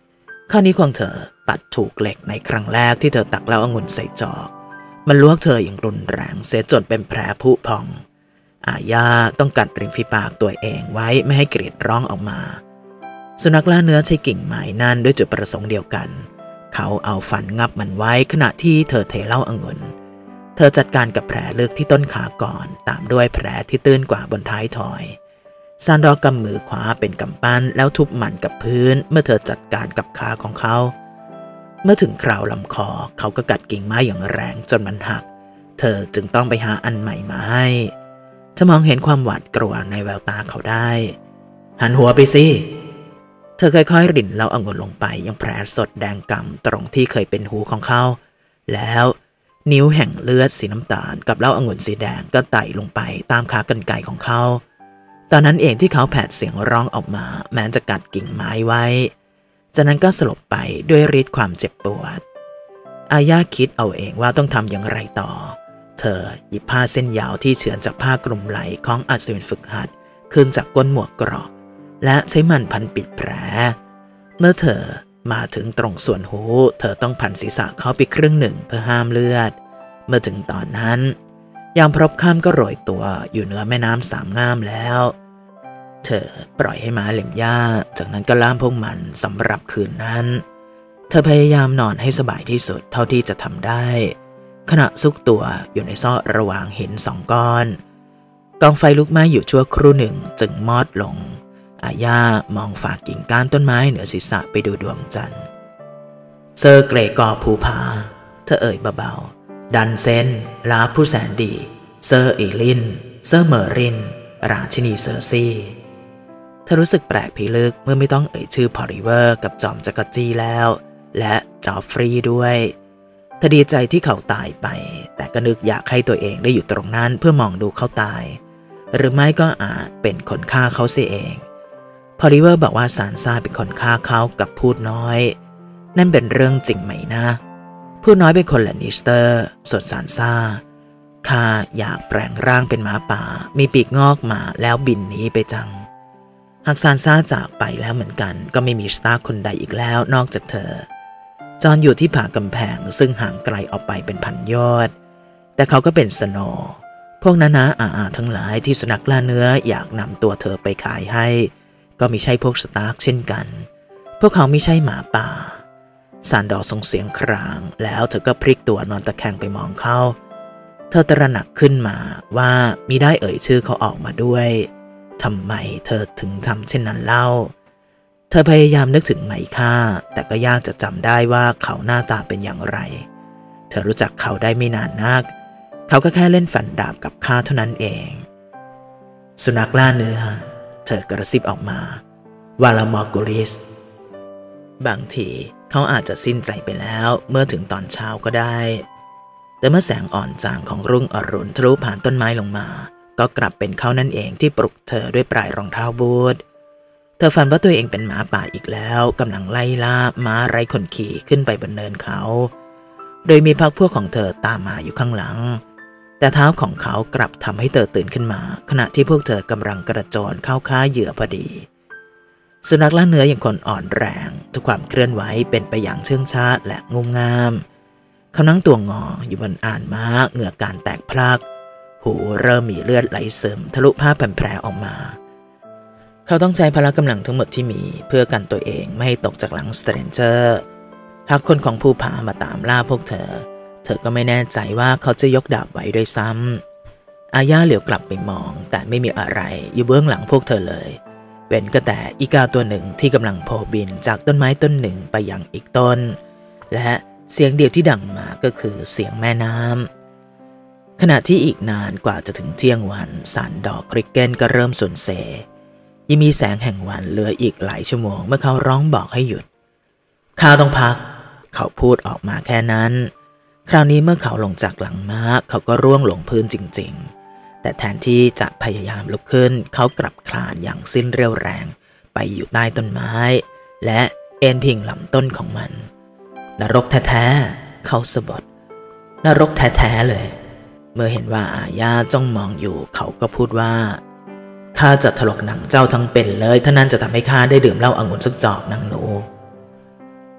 ข้อนี้ของเธอปัดถูกเหล็กในครั้งแรกที่เธอตักเหล้าองุ่นใส่จอกมันลวกเธออย่างรุนแรงเสียจนเป็นแผลผุพองอาญาต้องกัดริมฝีปากตัวเองไว้ไม่ให้กรีดร้องออกมาสุนัขล่าเนื้อใช้กิ่งไม้นั่นด้วยจุดประสงค์เดียวกันเขาเอาฟันงับมันไว้ขณะที่เธอเทเหล้าองุ่นเธอจัดการกับแผลลึกที่ต้นขาก่อนตามด้วยแผลที่ตื้นกว่าบนท้ายทอยซานดอร์กำมือขวาเป็นกำปั้นแล้วทุบมันกับพื้นเมื่อเธอจัดการกับขาของเขาเมื่อถึงคราวลำคอเขาก็กัดกิ่งไม้อย่างแรงจนมันหักเธอจึงต้องไปหาอันใหม่มาให้เธอมองเห็นความหวาดกลัวในแววตาเขาได้หันหัวไปสิเธอค่อยๆรินเหล้าองุ่นลงไปยังแผลสดแดงกำตรงที่เคยเป็นหูของเขาแล้วนิ้วแห่งเลือดสีน้ำตาลกับเหล้าองุ่นสีแดงก็ไต่ลงไปตามขากรรไกรของเขาตอนนั้นเองที่เขาแผดเสียงร้องออกมาแม้จะกัดกิ่งไม้ไว้จากนั้นก็สลบไปด้วยฤทธิ์ความเจ็บปวดอาญาคิดเอาเองว่าต้องทำอย่างไรต่อเธอหยิบผ้าเส้นยาวที่เฉือนจากผ้ากลุ่มไหล่ของอัศวินฝึกหัดขึ้นจากก้นหมวกเกราะและใช้มันพันปิดแผลเมื่อเธอมาถึงตรงส่วนหูเธอต้องพันศีรษะเขาไปครึ่งหนึ่งเพื่อห้ามเลือดเมื่อถึงตอนนั้นยามพรบค่ำก็โรยตัวอยู่เหนือแม่น้ำสามง่ามแล้วเธอปล่อยให้ม้าเล็มหญ้าจากนั้นก็ล่ามพวกมันสำหรับคืนนั้นเธอพยายามนอนให้สบายที่สุดเท่าที่จะทำได้ขณะซุกตัวอยู่ในซ่อระหว่างหินสองก้อนกองไฟลุกไหม้อยู่ชั่วครู่หนึ่งจึงมอดลงอาญามองฝากกิ่งก้านต้นไม้เหนือศีรษะไปดูดวงจันทร์เซอร์เกรกอร์ภูผาเธอเอ่ยเบาๆดันเซนลาผู้แสนดีเซอร์อีลินเซอร์เมอรินราชินีเซอร์ซีเธอรู้สึกแปลกพิลึกเมื่อไม่ต้องเอ่ยชื่อพอริเวอร์กับจอมจักรจี้แล้วและจอฟฟรีด้วยเธอดีใจที่เขาตายไปแต่ก็นึกอยากให้ตัวเองได้อยู่ตรงนั้นเพื่อมองดูเขาตายหรือไม่ก็อาจเป็นคนฆ่าเขาเสียเองพอริเวอร์บอกว่าซานซ่าเป็นคนฆ่าเขากับพูดน้อยนั่นเป็นเรื่องจริงไหมนะพูดน้อยเป็นคนแลนนิสเตอร์ส่วนซานซ่าข้าอยากแปลงร่างเป็นหมาป่ามีปีกงอกมาแล้วบินหนีไปจังหากซานซ่าจากไปแล้วเหมือนกันก็ไม่มีสตาร์คนใดอีกแล้วนอกจากเธอจอนอยู่ที่ผากำแพงซึ่งห่างไกลออกไปเป็นพันยอดแต่เขาก็เป็นสโนว์พวกนาอาทั้งหลายที่สุนัขล่าเนื้ออยากนำตัวเธอไปขายให้ก็ไม่ใช่พวกสตาร์กเช่นกันพวกเขาไม่ใช่หมาป่าซานดอร์ส่งเสียงครางแล้วเธอก็พลิกตัวนอนตะแคงไปมองเขาเธอตระหนักขึ้นมาว่ามิได้เอ่ยชื่อเขาออกมาด้วยทำไมเธอถึงทำเช่นนั้นเล่าเธอพยายามนึกถึงไมค่าแต่ก็ยากจะจำได้ว่าเขาหน้าตาเป็นอย่างไรเธอรู้จักเขาได้ไม่นานนักเขาก็แค่เล่นฟันดาบกับข้าเท่านั้นเองสุนัขล่าเนื้อเธอกระซิบออกมาวาลามอร์กูลิสบางทีเขาอาจจะสิ้นใจไปแล้วเมื่อถึงตอนเช้าก็ได้แต่เมื่อแสงอ่อนจางของรุ่งอรุณทะลุผ่านต้นไม้ลงมาก็กลับเป็นเขานั่นเองที่ปลุกเธอด้วยปลายรองเท้าบูทเธอฝันว่าตัวเองเป็นหมาป่าอีกแล้วกำลังไล่ล่าม้าไร้คนขี่ขึ้นไปบนเนินเขาโดยมีพรรคพวกของเธอตามมาอยู่ข้างหลังแต่เท้าของเขากลับทำให้เธอตื่นขึ้นมาขณะที่พวกเธอกำลังกระโจนเข้าฆ่าเหยื่อพอดีสุนัขล่าเนื้ออย่างคนอ่อนแรงทุกความเคลื่อนไหวเป็นไปอย่างเชื่องช้าและงุ่มง่ามเขานั่งตัวงออยู่บนอ่านม้าเหงื่อการแตกพลักหูเริ่มมีเลือดไหลซึมทะลุผ้าแผ่นแผลออกมาเขาต้องใช้พละกำลังทั้งหมดที่มีเพื่อกันตัวเองไม่ให้ตกจากหลังสเตรนเจอร์หากคนของภูผามาตามล่าพวกเธอก็ไม่แน่ใจว่าเขาจะยกดาบไว้ด้วยซ้ำอาญาเหลียวกลับไปมองแต่ไม่มีอะไรอยู่เบื้องหลังพวกเธอเลยเว้นก็แต่อีกาตัวหนึ่งที่กำลังโผล่บินจากต้นไม้ต้นหนึ่งไปยังอีกต้นและเสียงเดียวที่ดังมาก็คือเสียงแม่น้ำขณะที่อีกนานกว่าจะถึงเที่ยงวันสารดอกคริกเกนก็เริ่มสูญเสียยังมีแสงแห่งวันเหลืออีกหลายชั่วโมงเมื่อเขาร้องบอกให้หยุดข้าต้องพักเขาพูดออกมาแค่นั้นคราวนี้เมื่อเขาลงจากหลังม้าเขาก็ร่วงลงพื้นจริงๆแต่แทนที่จะพยายามลุกขึ้นเขากลับคลานอย่างสิ้นเรี่ยวแรงไปอยู่ใต้ต้นไม้และเอ็นพิงลำต้นของมันนรกแท้ๆเขาสะบัดนรกแท้ๆเลยเมื่อเห็นว่าอาญาจ้องมองอยู่เขาก็พูดว่าข้าจะถลกหนังเจ้าทั้งเป็นเลยถ้านั่นจะทำให้ข้าได้ดื่มเหล้าองุ่นสักจอกนางหนู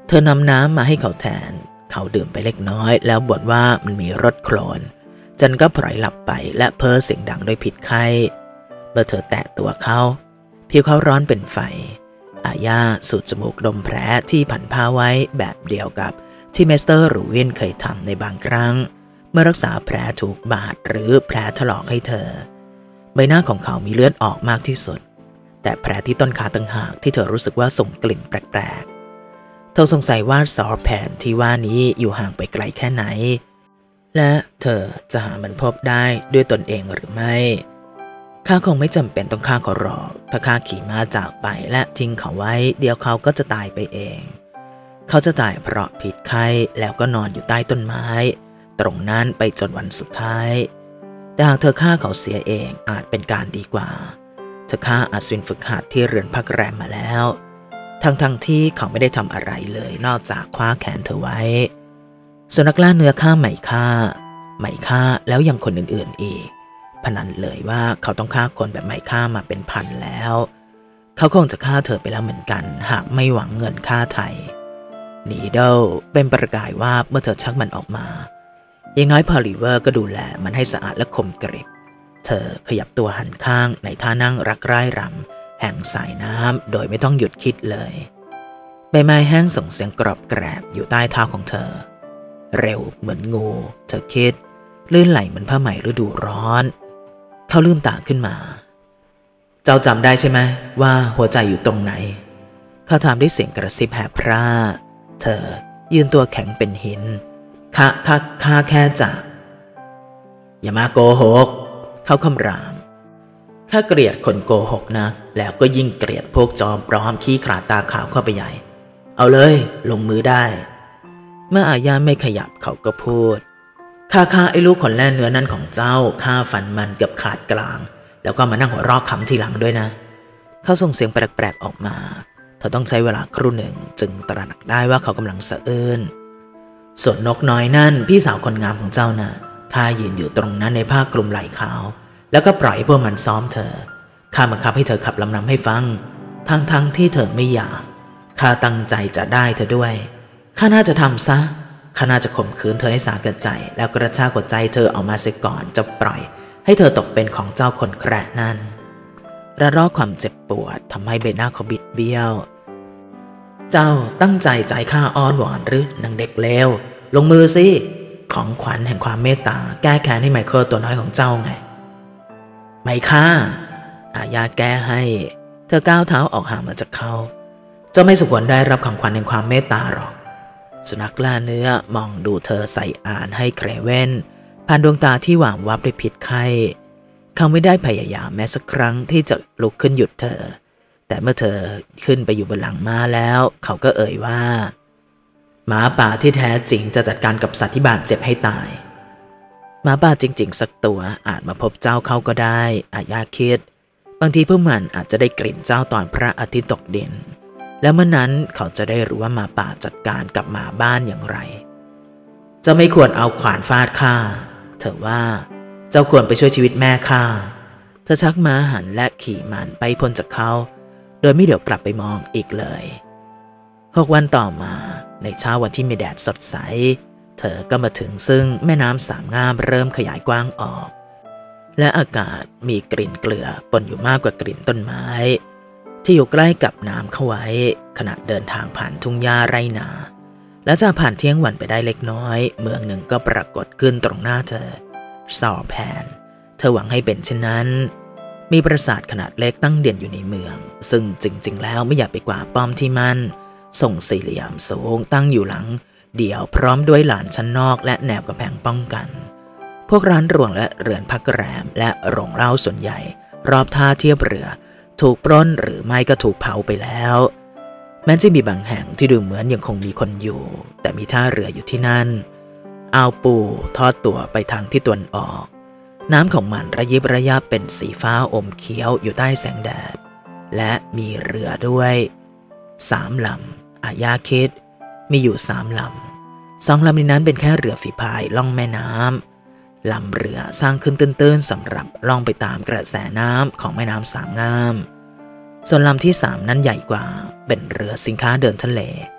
เธอนำน้ำมาให้เขาแทนเขาดื่มไปเล็กน้อยแล้วบ่นว่ามันมีรสโคลนจันก็พลอยหลับไปและเพ้อเสียงดังด้วยผิดไข้เมื่อเธอแตะตัวเขาผิวเขาร้อนเป็นไฟอาญาสูดจมูกดมแผลที่ผันผ้าไว้แบบเดียวกับที่เมสเตอร์รูวินเคยทำในบางครั้งเมื่อรักษาแผลถูกบาดหรือแผลถลอกให้เธอใบหน้าของเขามีเลือดออกมากที่สุดแต่แผลที่ต้นขาต่างหากที่เธอรู้สึกว่าส่งกลิ่นแปลกๆเธอสงสัยว่าซอร์แผนที่ว่านี้อยู่ห่างไปไกลแค่ไหนและเธอจะหามันพบได้ด้วยตนเองหรือไม่ข้าคงไม่จำเป็นต้องฆ่าเขาหรอกถ้าข้าขี่ม้าจากไปและทิ้งเขาไว้เดี๋ยวเขาก็จะตายไปเองเขาจะตายเพราะผิดไข้แล้วก็นอนอยู่ใต้ต้นไม้ตรงนั้นไปจนวันสุดท้ายแต่หากเธอฆ่าเขาเสียเองอาจเป็นการดีกว่าเธอฆ่าอัศวินฝึกหัดที่เรือนพักแรมมาแล้วทั้งที่เขาไม่ได้ทำอะไรเลยนอกจากคว้าแขนเธอไว้ส่วนนักล่าเนื้อฆ่าไม่ฆ่าแล้วยังคนอื่นๆอีกพนันเลยว่าเขาต้องฆ่าคนแบบไม่ฆ่ามาเป็นพันแล้วเขาคงจะฆ่าเธอไปแล้วเหมือนกันหากไม่หวังเงินค่าไถ่นีเดิลเป็นประกายวาบเมื่อเธอชักมันออกมาอย่างน้อยพอลิเวอร์ก็ดูแลมันให้สะอาดและคมกริบเธอขยับตัวหันข้างในท่านั่งรักร่ายรำแห่งสายน้ำโดยไม่ต้องหยุดคิดเลยใบไม้แห้งส่งเสียงกรอบแกรบอยู่ใต้เท้าของเธอเร็วเหมือนงูเธอคิดลื่นไหลเหมือนผ้าไหมฤดูร้อนเขาลืมตาขึ้นมาเจ้าจำได้ใช่ไหมว่าหัวใจอยู่ตรงไหนเขาถามด้วยเสียงกระซิบแหบพร่าเธอยืนตัวแข็งเป็นหินข้าแค่จะอย่ามาโกหกเขาคำรามข้าเกลียดคนโกหกนะแล้วก็ยิ่งเกลียดพวกจอมปลอมขี้ขลาดตาขาวเข้าไปใหญ่เอาเลยลงมือได้เมื่ออาญาไม่ขยับเขาก็พูดข้าไอ้ลูกขนแล่เนื้อนั่นของเจ้าข้าฟันมันเกือบขาดกลางแล้วก็มานั่งหัวเราะขำทีหลังด้วยนะเขาส่งเสียงแปลกๆออกมาเธอต้องใช้เวลาครู่หนึ่งจึงตระหนักได้ว่าเขากำลังสะอื้นส่วนนกน้อยนั่นพี่สาวคนงามของเจ้าน่ะข้ายืนอยู่ตรงนั้นในผ้าคลุมไหล่ขาวแล้วก็ปล่อยให้พวกมันซ้อมเธอข้าบังคับให้เธอขับลำนำให้ฟังทั้งที่เธอไม่อยากข้าตั้งใจจะได้เธอด้วยข้าน่าจะทำซะข้าน่าจะข่มขืนเธอให้สาแก่ใจแล้วกระชากหัวใจเธอออกมาเสียก่อนจะปล่อยให้เธอตกเป็นของเจ้าคนแคระนั่นระลอกความเจ็บปวดทำให้ใบหน้าเขาบิดเบี้ยวเจ้าตั้งใจจ่ายค่าอ้อนวอนหรือนางเด็กเลวลงมือสิของขวัญแห่งความเมตตาแก้แค้นให้ไมเคิลตัวน้อยของเจ้าไงไม่ค่าอาญาแก้ให้เธอก้าวเท้าออกห่างมาจากเขาเจ้าไม่สมควรได้รับของขวัญแห่งความเมตตาหรอกสุนัขล่าเนื้อมองดูเธอใส่อ่านให้เครเว่นผ่านดวงตาที่หว่างวับด้วยพิษไข้เขาไม่ได้พยายามแม้สักครั้งที่จะลุกขึ้นหยุดเธอแต่เมื่อเธอขึ้นไปอยู่บนหลังม้าแล้วเขาก็เอ่ยว่าหมาป่าที่แท้จริงจะจัดการกับสัตว์ที่บาดเจ็บให้ตายหมาป่าจริงๆสักตัวอาจมาพบเจ้าเขาก็ได้อาญาคิดบางทีพวกมันอาจจะได้กลิ่นเจ้าตอนพระอาทิตย์ตกดินแล้วเมื่อนั้นเขาจะได้รู้ว่าหมาป่าจัดการกับหมาบ้านอย่างไรจะไม่ควรเอาขวานฟาดข้าเธอว่าเจ้าควรไปช่วยชีวิตแม่ข้าเธอชักม้าหันและขี่มันไปพ้นจากเขาโดยไม่เดี๋ยวกลับไปมองอีกเลย6 วันต่อมาในเช้าวันที่มีแดดสดใสเธอก็มาถึงซึ่งแม่น้ำสามงามเริ่มขยายกว้างออกและอากาศมีกลิ่นเกลือปนอยู่มากกว่ากลิ่นต้นไม้ที่อยู่ใกล้กับน้ำเข้าไว้ขณะเดินทางผ่านทุ่งหญ้าไร่นาและจะผ่านเที่ยงวันไปได้เล็กน้อยเมืองหนึ่งก็ปรากฏขึ้นตรงหน้าเธอซอแพนเธอหวังให้เป็นเช่นนั้นมีปราสาทขนาดเล็กตั้งเด่นอยู่ในเมืองซึ่งจริงๆแล้วไม่อยากไปกว่าป้อมที่มันส่งสี่เหลี่ยมสูงตั้งอยู่หลังเดี่ยวพร้อมด้วยหลานชั้นนอกและแนวกำแพงป้องกันพวกร้านรวงและเรือนพักแรมและโรงเหล้าส่วนใหญ่รอบท่าเทียบเรือถูกปล้นหรือไม่ก็ถูกเผาไปแล้วแม้จะมีบางแห่งที่ดูเหมือนยังคงมีคนอยู่แต่มีท่าเรืออยู่ที่นั่นอ่าวปูทอดตัวไปทางที่ตะวันออกน้ำของมันระยิบระยับเป็นสีฟ้าอมเขียวอยู่ใต้แสงแดดและมีเรือด้วย3 ลำอาญาคิดมีอยู่3 ลำ2 ลำนี้นั้นเป็นแค่เรือฝีพายล่องแม่น้ำลำเรือสร้างขึ้นตื้นๆสำหรับล่องไปตามกระแสน้ำของแม่น้ำสามงามส่วนลำที่3นั้นใหญ่กว่าเป็นเรือสินค้าเดินทะเล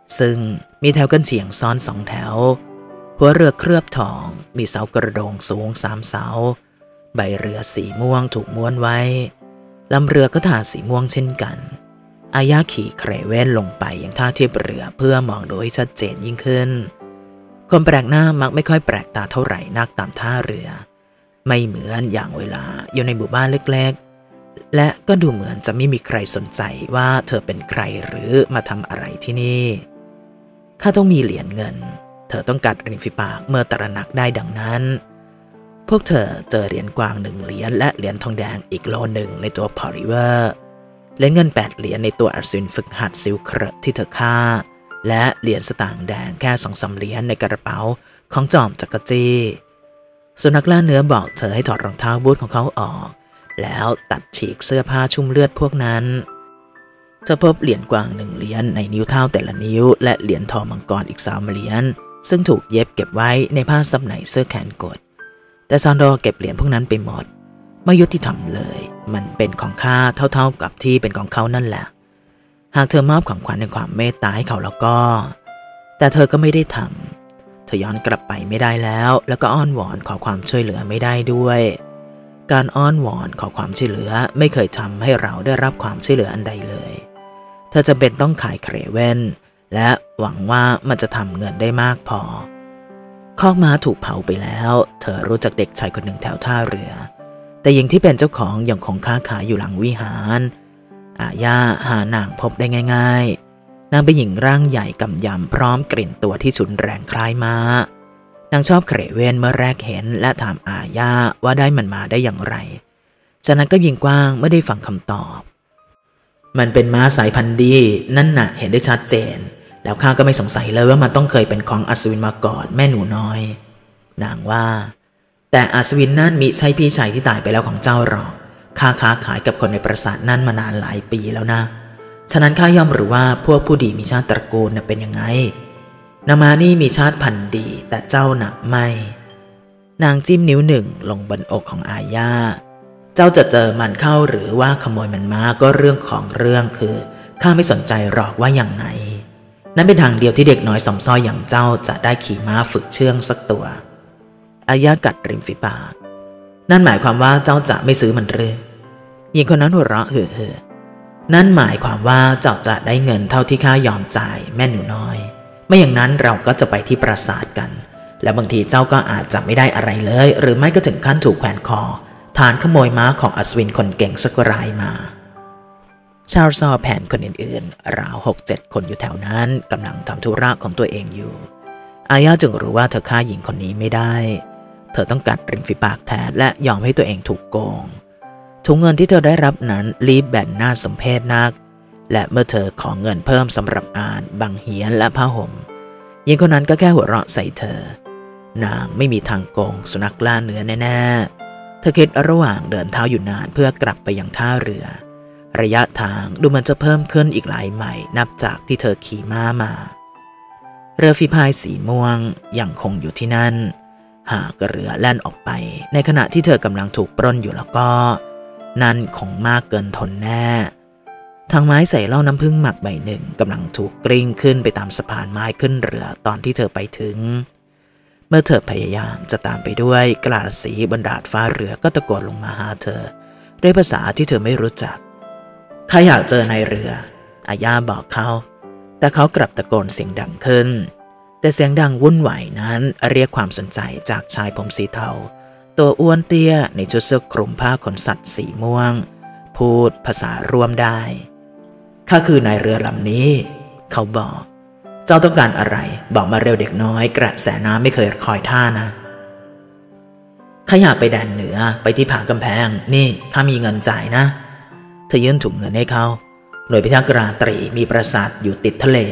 ซึ่งมีแถวกันเฉียงซ้อน2 แถวหัวเรือเคลือบทองมีเสากระโดงสูง3 เสาใบเรือสีม่วงถูกม้วนไว้ลำเรือก็ทาสีม่วงเช่นกันอาญาขี่เครเว่นลงไปยังท่าเทียบเรือเพื่อมองดูให้ชัดเจนยิ่งขึ้นคนแปลกหน้ามักไม่ค่อยแปลกตาเท่าไหร่นักตามท่าเรือไม่เหมือนอย่างเวลาอยู่ในหมู่บ้านเล็กๆและก็ดูเหมือนจะไม่มีใครสนใจว่าเธอเป็นใครหรือมาทำอะไรที่นี่ข้าต้องมีเหรียญเงินเธอต้องกัดริมฝีปากเมื่อตระหนักได้ดังนั้นพวกเธอเจอเหรียญกวาง1 เหรียญและเหรียญทองแดงอีกโลนึงในตัวพอลิเวอร์และเงิน8 เหรียญในตัวอัศวินฝึกหัดซิลเครที่เธอฆ่าและเหรียญสตางค์แดงแค่2-3 เหรียญในกระเป๋าของจอมจักรจี้สุนัขล่าเนื้อบอกเธอให้ถอดรองเท้าบูทของเขาออกแล้วตัดฉีกเสื้อผ้าชุ่มเลือดพวกนั้นเธอพบเหรียญกวาง1 เหรียญในนิ้วเท้าแต่ละนิ้วและเหรียญทองมังกรอีก3 เหรียญซึ่งถูกเย็บเก็บไว้ในผ้าซับในเสื้อแขนกดแต่ซานโดเก็บเหรียญพวกนั้นไปหมดไม่ยุติธรรมเลยมันเป็นของข้าเท่าๆกับที่เป็นของเขานั่นแหละหากเธอมอบของขวัญในความเมตตาให้เขาแล้วก็แต่เธอก็ไม่ได้ทำเธอย้อนกลับไปไม่ได้แล้วก็อ้อนวอนขอความช่วยเหลือไม่ได้ด้วยการอ้อนวอนขอความช่วยเหลือไม่เคยทำให้เราได้รับความช่วยเหลืออันใดเลยเธอจำเป็นต้องขายเครเว่นและหวังว่ามันจะทำเงินได้มากพอคอกม้าถูกเผาไปแล้วเธอรู้จักเด็กชายคนหนึ่งแถวท่าเรือแต่หญิงที่เป็นเจ้าของยังคงค้าขายอยู่หลังวิหารอาญาหานางพบได้ง่ายๆนางเป็นหญิงร่างใหญ่กำยำพร้อมกลิ่นตัวที่ฉุนแรงคล้ายม้านางชอบเครเว่นเมื่อแรกเห็นและถามอาญาว่าได้มันมาได้อย่างไรจากนั้นก็ยิงกว้างเมื่อได้ฟังคำตอบมันเป็นม้าสายพันธุ์ดีนั่นน่ะเห็นได้ชัดเจนแล้วข้าก็ไม่สงสัยเลยว่ามันต้องเคยเป็นของอัศวินมาก่อนแม่หนูน้อยนางว่าแต่อัศวินนั่นมิใช่พี่ชายที่ตายไปแล้วของเจ้าหรอกข้าค้าขายกับคนในปราสาทนั่นมานานหลายปีแล้วนะฉะนั้นข้าย่อมรู้ว่าพวกผู้ดีมีชาติตระกูลเป็นยังไงนามานี่มีชาติพันธุ์ดีแต่เจ้าน่ะไม่นางจิ้มนิ้ว1ลงบนอกของอาญาเจ้าจะเจอมันเข้าหรือว่าขโมยมันมาก็เรื่องของเรื่องคือข้าไม่สนใจหรอกว่าอย่างไหนนั่นเป็นทางเดียวที่เด็กน้อยสมซ้อยอย่างเจ้าจะได้ขี่ม้าฝึกเชื่องสักตัวอาญากัดริมฝีปากนั่นหมายความว่าเจ้าจะไม่ซื้อมันหรือหญิงคนนั้นหัวเราะเฮ่อนั่นหมายความว่าเจ้าจะได้เงินเท่าที่ข้ายอมจ่ายแม่หนูน้อยไม่อย่างนั้นเราก็จะไปที่ปราสาทกันและบางทีเจ้าก็อาจจะไม่ได้อะไรเลยหรือไม่ก็ถึงขั้นถูกแขวนคอฐานขโมยม้าของอัศวินคนเก่งสักรายมาชาร์ลซอแผนคนอื่นๆราว 6-7 คนอยู่แถวนั้นกำลังทำธุระของตัวเองอยู่อาญาจึงรู้ว่าเธอฆ่าหญิงคนนี้ไม่ได้เธอต้องกัดริมฝีปากแทนและยอมให้ตัวเองถูกโกงถุงเงินที่เธอได้รับนั้นรีบแบนน่าสมเพชนักและเมื่อเธอขอเงินเพิ่มสำหรับอ่านบังเหียนและผ้าห่มหญิงคนนั้นก็แค่หัวเราะใส่เธอนางไม่มีทางโกงสุนัขล่าเนื้อแน่ๆเธอคิดระหว่างเดินเท้าอยู่นานเพื่อกลับไปยังท่าเรือระยะทางดูมันจะเพิ่มขึ้นอีกหลายไมล์นับจากที่เธอขี่ม้ามาเรือฝีพายสีม่วงยังคงอยู่ที่นั่นหากเรือแล่นออกไปในขณะที่เธอกำลังถูกปล้นอยู่แล้วก็นั่นคงมากเกินทนแน่ทางไม้ใส่เหล้าน้ำผึ้งหมักใบหนึ่งกำลังถูกกลิ้งขึ้นไปตามสะพานไม้ขึ้นเรือตอนที่เธอไปถึงเมื่อเธอพยายามจะตามไปด้วยกระดาษสีบนดาดฟ้าเรือก็ตะโกนลงมาหาเธอด้วยภาษาที่เธอไม่รู้จักข้าอยากเจอนายเรืออาญาบอกเขาแต่เขากลับตะโกนเสียงดังขึ้นแต่เสียงดังวุ่นวายนั้นเรียกความสนใจจากชายผมสีเทาตัวอ้วนเตี้ยในชุดเสื้อคลุมผ้าขนสัตว์สีม่วงพูดภาษาร่วมได้ข้าคือนายเรือลำนี้เขาบอกเจ้าต้องการอะไรบอกมาเร็วเด็กน้อยกระแสน้ำไม่เคยคอยท่านะข้าอยากไปแดนเหนือไปที่ผากำแพงนี่ข้ามีเงินจ่ายนะเธอยื่นถุงเงินให้เขาหน่วยพิทักษ์ราตรีมีปราสาทอยู่ติดทะเล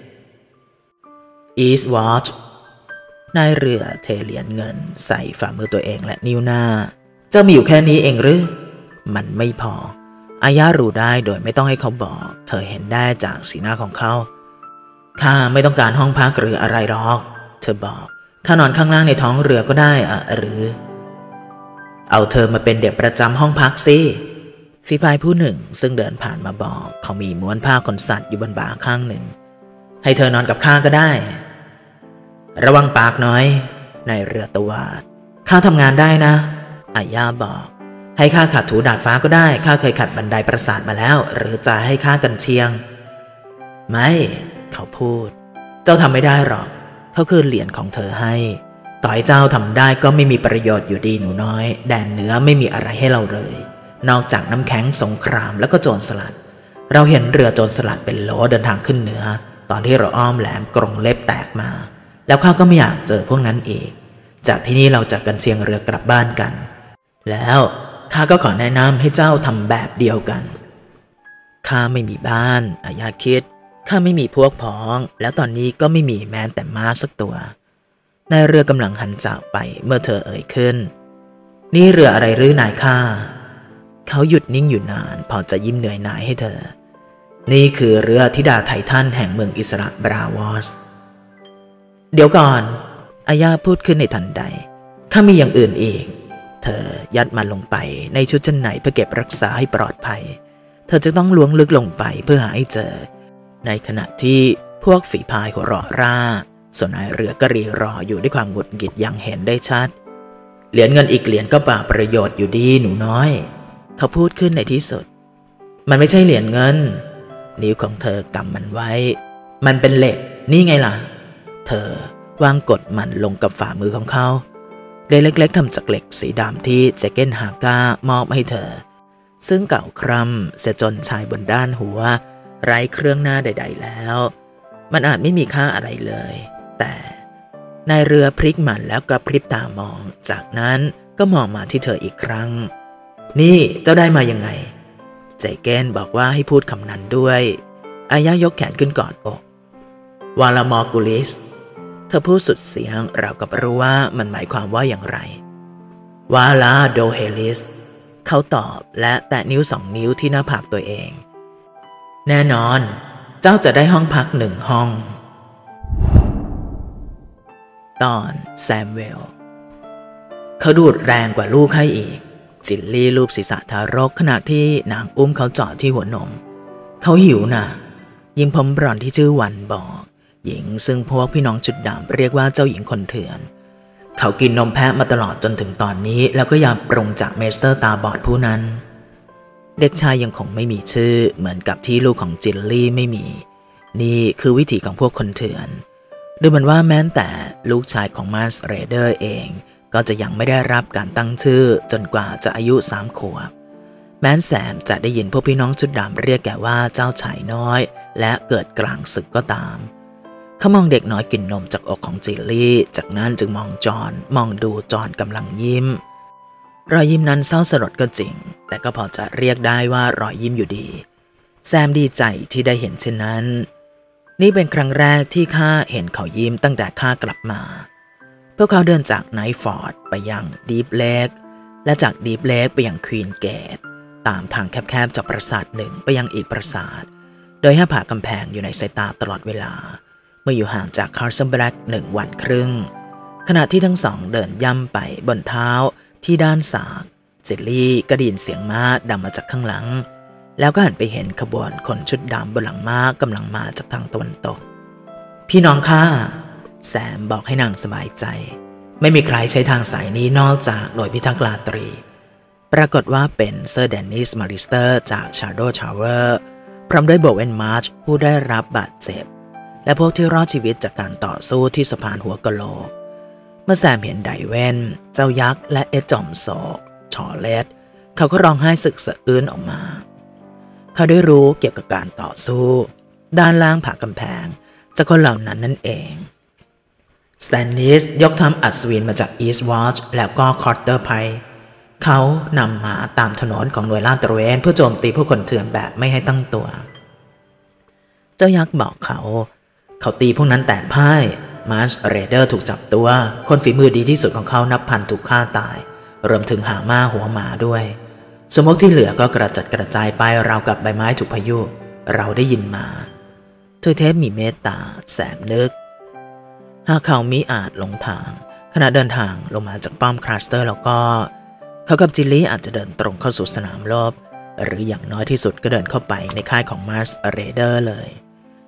East Watch นายเรือเทเหรียญเงินใส่ฝ่ามือตัวเองและนิ้วหน้าเจ้ามีอยู่แค่นี้เองหรือมันไม่พออาญารู้ได้โดยไม่ต้องให้เขาบอกเธอเห็นได้จากสีหน้าของเขาข้าไม่ต้องการห้องพักหรืออะไรหรอกเธอบอกข้านอนข้างล่างในท้องเรือก็ได้หรือเอาเธอมาเป็นเด็กประจำห้องพักสิฝีพายผู้หนึ่งซึ่งเดินผ่านมาบอกเขามีม้วนผ้าขนสัตว์อยู่บนบ่าข้างหนึ่งให้เธอนอนกับข้าก็ได้ระวังปากน้อยนายเรือตวาดข้าทำงานได้นะอาย่าบอกให้ข้าขัดถูดาดฟ้าก็ได้ข้าเคยขัดบันไดปราสาทมาแล้วหรือจะให้ข้ากันเชียงไม่เขาพูดเจ้าทำไม่ได้หรอกเขาคืนเหรียญของเธอให้ต่อให้เจ้าทำได้ก็ไม่มีประโยชน์อยู่ดีหนูน้อยแดนเหนือไม่มีอะไรให้เราเลยนอกจากน้ำแข็งสงครามแล้วก็โจรสลัดเราเห็นเรือโจรสลัดเป็นโหลเดินทางขึ้นเหนือตอนที่เราอ้อมแหลมกรงเล็บแตกมาแล้วข้าก็ไม่อยากเจอพวกนั้นอีกจากที่นี่เราจะกันเชียงเรือกลับบ้านกันแล้วข้าก็ขอแนะนำให้เจ้าทำแบบเดียวกันข้าไม่มีบ้านอาญาคิดข้าไม่มีพวกพ้องแล้วตอนนี้ก็ไม่มีแม้แต่ม้าสักตัวนายเรือกำลังหันจากไปเมื่อเธอเอ่ยขึ้นนี่เรืออะไรหรือนายข้าเขาหยุดนิ่งอยู่นานพอจะยิ้มเหนื่อยหน่ายให้เธอนี่คือเรือธิดาไททันแห่งเมืองอิสระบราวอสเดี๋ยวก่อนอาญาพูดขึ้นในทันใดข้ามีอย่างอื่นอีกเธอยัดมันลงไปในชุดชั้นในเพื่อเก็บรักษาให้ปลอดภัยเธอจะต้องล้วงลึกลงไปเพื่อหาให้เจอในขณะที่พวกฝีพายหัวเราะร่าส่วนนายเรือก็รีรออยู่ด้วยความหงุดหงิดอย่างเห็นได้ชัดเหรียญเงินอีกเหรียญก็เปล่าประโยชน์อยู่ดีหนูน้อยเขาพูดขึ้นในที่สุดมันไม่ใช่เหรียญเงินนิ้วของเธอกำมันไว้มันเป็นเหล็กนี่ไงล่ะเธอวางกดมันลงกับฝ่ามือของเขาเล็กๆทำจากเหล็กสีดำที่แจ็คเก็ตฮาก้ามอบให้เธอซึ่งเก่าคร่ำเสียจนชายบนด้านหัวไร้เครื่องหน้าใดๆแล้วมันอาจไม่มีค่าอะไรเลยแต่นายเรือพลิกมันแล้วก็พริบตามองจากนั้นก็มองมาที่เธออีกครั้งนี่เจ้าได้มายังไงใจแกนบอกว่าให้พูดคำนั้นด้วยอาญายกแขนขึ้นกอดอกวาลามอร์กุลิสเธอพูดสุดเสียงเรากับรู้ว่ามันหมายความว่าอย่างไรวาลาโดเฮลิสเขาตอบและแตะนิ้ว2 นิ้วที่หน้าผากตัวเองแน่นอนเจ้าจะได้ห้องพัก1 ห้องตอนแซมเวลเขาดูดแรงกว่าลูกให้อีกจิลลี่ลูบศีรษะทารกขณะที่นางอุ้มเขาจ่อที่หัวนมเขาหิวนะหญิงผมบรอนที่ชื่อวันบอกหญิงซึ่งพวกพี่น้องจุดดำเรียกว่าเจ้าหญิงคนเถื่อนเขากินนมแพะมาตลอดจนถึงตอนนี้แล้วก็ยามปรงจากเมสเตอร์ตาบอดผู้นั้นเด็กชายยังคงไม่มีชื่อเหมือนกับที่ลูกของจิลลี่ไม่มีนี่คือวิถีของพวกคนเถื่อนดูเหมือนว่าแม้แต่ลูกชายของมาสเรเดอร์เองก็จะยังไม่ได้รับการตั้งชื่อจนกว่าจะอายุ3 ขวบแม้แซมจะได้ยินพวกพี่น้องชุดดำเรียกแกว่าเจ้าชายน้อยและเกิดกลางศึกก็ตามเขามองเด็กน้อยกินนมจากอกของจิลลี่จากนั้นจึงมองดูจอนกำลังยิ้มรอยยิ้มนั้นเศร้าสลดก็จริงแต่ก็พอจะเรียกได้ว่ารอยยิ้มอยู่ดีแซมดีใจที่ได้เห็นเช่นนั้นนี่เป็นครั้งแรกที่ข้าเห็นเขายิ้มตั้งแต่ข้ากลับมาพวกเขาเดินจากไนท์ฟอร์ดไปยังดีฟเลคและจากดีฟเลคไปยังควีนเกตตามทางแคบๆจากปราสาทหนึ่งไปยังอีกปราสาทโดยให้ผ่ากำแพงอยู่ในสายตาตลอดเวลาเมื่ออยู่ห่างจากคาร์สันแบล็ก1 วันครึ่งขณะที่ทั้งสองเดินย่ำไปบนเท้าที่ด้านสากจิลลี่ก็ได้ยินเสียงม้าดังมาจากข้างหลังแล้วก็หันไปเห็นขบวนคนชุดดำบนหลังม้ากำลังมาจากทางตะวันตกพี่น้องข้าแซมบอกให้นางสบายใจไม่มีใครใช้ทางสายนี้นอกจากหน่วยพิทักษ์ราตรีปรากฏว่าเป็นเซอร์แดนนิสมาริสเตอร์จากชาร์โดชาวเวอร์พร้อมด้วยโบเวนมาร์ชผู้ได้รับบาดเจ็บและพวกที่รอดชีวิตจากการต่อสู้ที่สะพานหัวกะโหลกเมื่อแซมเห็นไดเวนเจ้ายักษ์และเอ็ดจอมโศกชอเลตเขาก็ร้องไห้สึกสะอื้นออกมาเขาได้รู้เกี่ยวกับการต่อสู้ด้านล่างผากำแพงจากคนเหล่านั้นนั่นเองสแตนนิสยกทัพอัศวินมาจากอีสต์วอชแล้วก็คอร์เตอร์ไพเขานำมาตามถนนของหน่วยลาดตระเวนเพื่อโจมตีผู้คนเถื่อนแบบไม่ให้ตั้งตัวเจ้ายักษ์บอกเขาตีพวกนั้นแตกพ่ายมาร์ชเรเดอร์ถูกจับตัวคนฝีมือดีที่สุดของเขานับพันถูกฆ่าตายรวมถึงหาม้าหัวหมาด้วยสมมติที่เหลือก็กระจัดกระจายไปราวกับใบไม้ถูกพายุเราได้ยินมาเธอเทพมีเมตตาแสมนึกหากเขามิอาจหลงทางขณะเดินทางลงมาจากป้อมคลาสเตอร์แล้วก็เขากับจิลลี่อาจจะเดินตรงเข้าสู่สนามรบหรืออย่างน้อยที่สุดก็เดินเข้าไปในค่ายของมาร์สเรเดอร์เลย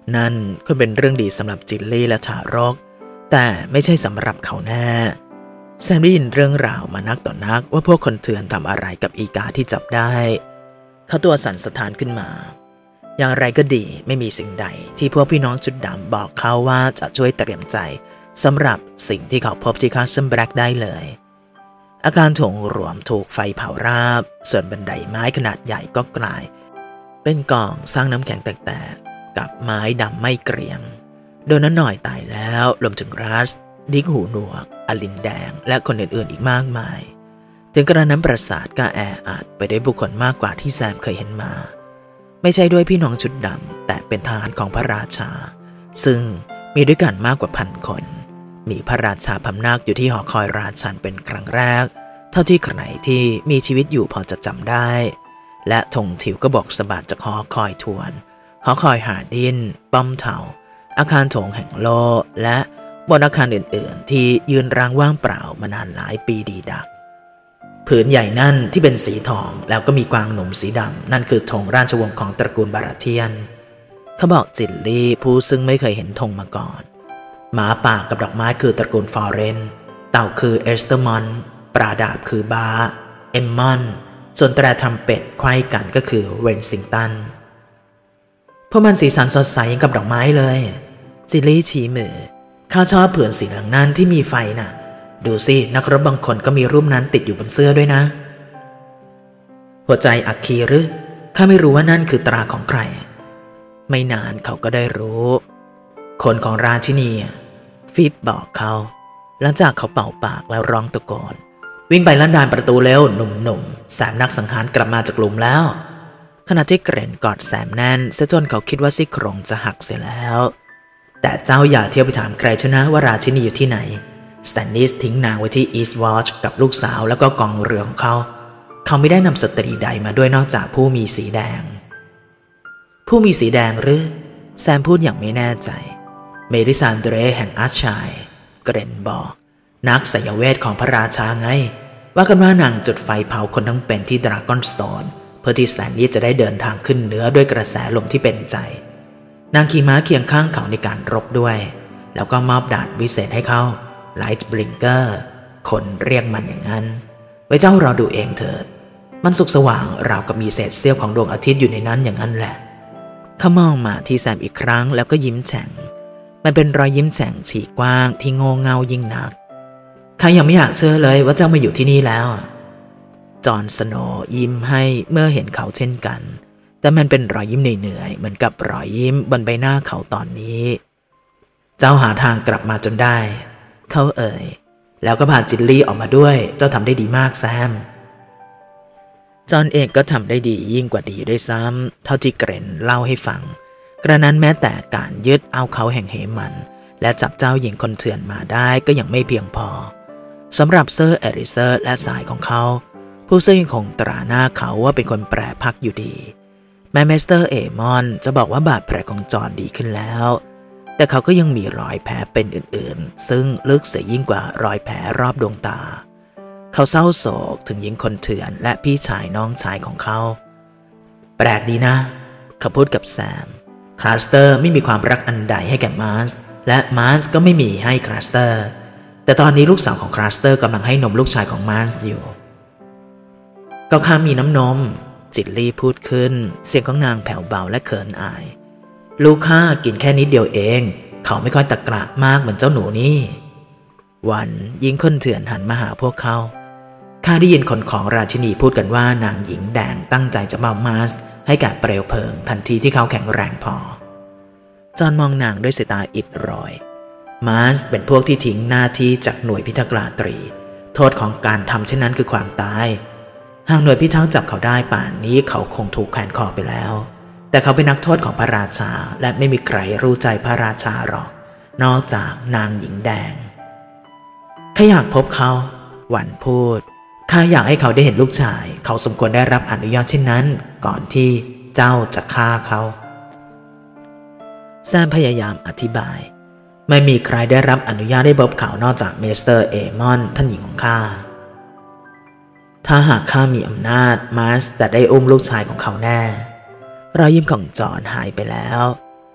นั่นก็เป็นเรื่องดีสำหรับจิลลี่และทารกแต่ไม่ใช่สำหรับเขาแน่แซมได้ยินเรื่องราวมานักต่อนักว่าพวกคนเถื่อนทำอะไรกับอีกาที่จับได้เขาตัวสั่นสะท้านขึ้นมาอย่างไรก็ดีไม่มีสิ่งใดที่พวกพี่น้องจุดดำบอกเขาว่าจะช่วยเตรียมใจสำหรับสิ่งที่เขาพบที่คาสเซิลแบล็กได้เลยอาคารโถงรวมถูกไฟเผาราบส่วนบันไดไม้ขนาดใหญ่ก็กลายเป็นกองสร้างน้ำแข็งแตกๆกับไม้ดำไม่เกรียมโดนนั้นหน่อยตายแล้วรวมถึงรัสดิกหูหนวกอลินแดงและคนอื่นๆอีกมากมายถึงกระนั้นปราสาทก็แออัดไปด้วยบุคคลมากกว่าที่แซมเคยเห็นมาไม่ใช่ด้วยพี่น้องชุดดำแต่เป็นทหารของพระราชาซึ่งมีด้วยกันมากกว่า1,000 คนมีพระราชาพำนักอยู่ที่หอคอยราชันเป็นครั้งแรกเท่าที่ใครที่มีชีวิตอยู่พอจะจำได้และธงทิวก็บอกสะบัดจากหอคอยทวนหอคอยหาดินป้อมเถาอาคารโถงแห่งโลและบนอาคารอื่นๆที่ยืนร้างว่างเปล่ามานานหลายปีดีดักผืนใหญ่นั่นที่เป็นสีทองแล้วก็มีกวางหนุ่มสีดำนั่นคือธงราชวงศ์ของตระกูลบาราเทียนเขาบอกจิลลี่ผู้ซึ่งไม่เคยเห็นธงมาก่อนหมาป่ากับดอกไม้คือตระกูลฟอเรนเต่าคือเอสเตอร์มอนปราดาบคือบาเอมมอนส่วนแตรทำเป็ดไขว้กันก็คือเวนซิงตันพวกมันสีสันสดใสกับดอกไม้เลยจิลลี่ชี้มือข้าชอบเผือนสีเหลืองนั้นที่มีไฟน่ะดูสินักรบบางคนก็มีรูปนั้นติดอยู่บนเสื้อด้วยนะหัวใจอัคคีหรือข้าไม่รู้ว่านั่นคือตราของใครไม่นานเขาก็ได้รู้คนของราชินีฟิปบอกเขาหลังจากเขาเป่าปากแล้วร้องตะโกนวิ่งไปลั่นดานประตูเร็วหนุ่มๆแสมนักสังหารกลับมาจากหลุมแล้วขณะที่เกรนกอดแสมแน่นเสียจนเขาคิดว่าซี่โครงจะหักเสียแล้วแต่เจ้าอย่าเที่ยวไปถามใครชนะว่าราชินีอยู่ที่ไหนสแตนนิสทิ้งนางไว้ที่อีสต์วอชกับลูกสาวแล้วก็กองเรือของเขาไม่ได้นำสตรีใดมาด้วยนอกจากผู้มีสีแดงผู้มีสีแดงหรือแซมพูดอย่างไม่แน่ใจเมริซานเดรแห่งอาร์ชัยเกรนบอกนักไสยเวทของพระราชาไงว่ากันว่านางจุดไฟเผาคนทั้งเป็นที่ดราก้อนสโตนเพื่อที่สแตนนิสจะได้เดินทางขึ้นเหนือด้วยกระแสลมที่เป็นใจนางขี่ม้าเคียงข้างเขาในการรบด้วยแล้วก็มอบดาบวิเศษให้เขาไลท์บลิงเกอร์คนเรียกมันอย่างนั้นไว้เจ้ารอดูเองเถิดมันสุกสว่างราวกับมีเศษเสี้ยวของดวงอาทิตย์อยู่ในนั้นอย่างนั้นแหละเขามองมาที่แซมอีกครั้งแล้วก็ยิ้มแฉ่งมันเป็นรอยยิ้มแฉ่งฉีกกว้างที่โง่เง่ายิ่งนักข้ายังไม่อยากเชื่อเลยว่าเจ้ามาอยู่ที่นี่แล้วจอห์นสโนว์ยิ้มให้เมื่อเห็นเขาเช่นกันแต่มันเป็นรอยยิ้มเหนื่อยๆเหมือนกับรอยยิ้มบนใบหน้าเขาตอนนี้เจ้าหาทางกลับมาจนได้เขาเอ่ยแล้วก็พาจิลลี่ออกมาด้วยเจ้าทำได้ดีมากแซมจอห์นเองก็ทำได้ดียิ่งกว่าดีด้วยซ้ำเท่าที่เกรนเล่าให้ฟังกระนั้นแม้แต่การยึดเอาเขาแห่งเหมันและจับเจ้าหญิงคนเถื่อนมาได้ก็ยังไม่เพียงพอสำหรับเซอร์เอริเซอร์และสายของเขาผู้ซึ่งคงตราหน้าเขาว่าเป็นคนแปรพักอยู่ดีแม้เมสเตอร์เอมอนจะบอกว่าบาดแผลของจอห์นดีขึ้นแล้วแต่เขาก็ยังมีรอยแผลเป็นอื่นๆซึ่งลึกเสียยิ่งกว่ารอยแผลรอบดวงตาเขาเศร้าโศกถึงหญิงคนเถื่อนและพี่ชายน้องชายของเขาแปลกดีนะเขาพูดกับแซมคลาสเตอร์ไม่มีความรักอันใดให้แก่มาร์สและมาร์สก็ไม่มีให้คลาสเตอร์แต่ตอนนี้ลูกสาวของคลาสเตอร์กำลังให้นมลูกชายของมาร์สอยู่ก็ข้ามีน้ำนมจิลลี่พูดขึ้นเสียงของนางแผ่วเบาและเขินอายลูกข้ากินแค่นิดเดียวเองเขาไม่ค่อยตะกระมากเหมือนเจ้าหนูนี่วันหญิงคนเถื่อนหันมาหาพวกเขาข้าได้ยินคนของราชินีพูดกันว่านางหญิงแดงตั้งใจจะมอบมาร์สให้แก่เปลวเพลิงทันทีที่เขาแข็งแรงพอจอห์นมองนางด้วยสายตาอิดโรยมาร์สเป็นพวกที่ทิ้งหน้าที่จากหน่วยพิทักษ์ราตรีโทษของการทำเช่นนั้นคือความตายหากหน่วยพิทักษ์จับเขาได้ป่านนี้เขาคงถูกแขวนคอไปแล้วแต่เขาเป็นนักโทษของพระราชาและไม่มีใครรู้ใจพระราชาหรอกนอกจากนางหญิงแดงข้าอยากพบเขาหวันพูดข้าอยากให้เขาได้เห็นลูกชายเขาสมควรได้รับอนุญาตเช่นนั้นก่อนที่เจ้าจะฆ่าเขาแซมพยายามอธิบายไม่มีใครได้รับอนุญาตให้พบเขานอกจากเมสเตอร์เอมอนท่านหญิงของข้าถ้าหากข้ามีอำนาจมาร์สจะได้อุ้มลูกชายของเขาแน่รอยยิ้มของจอห์นหายไปแล้ว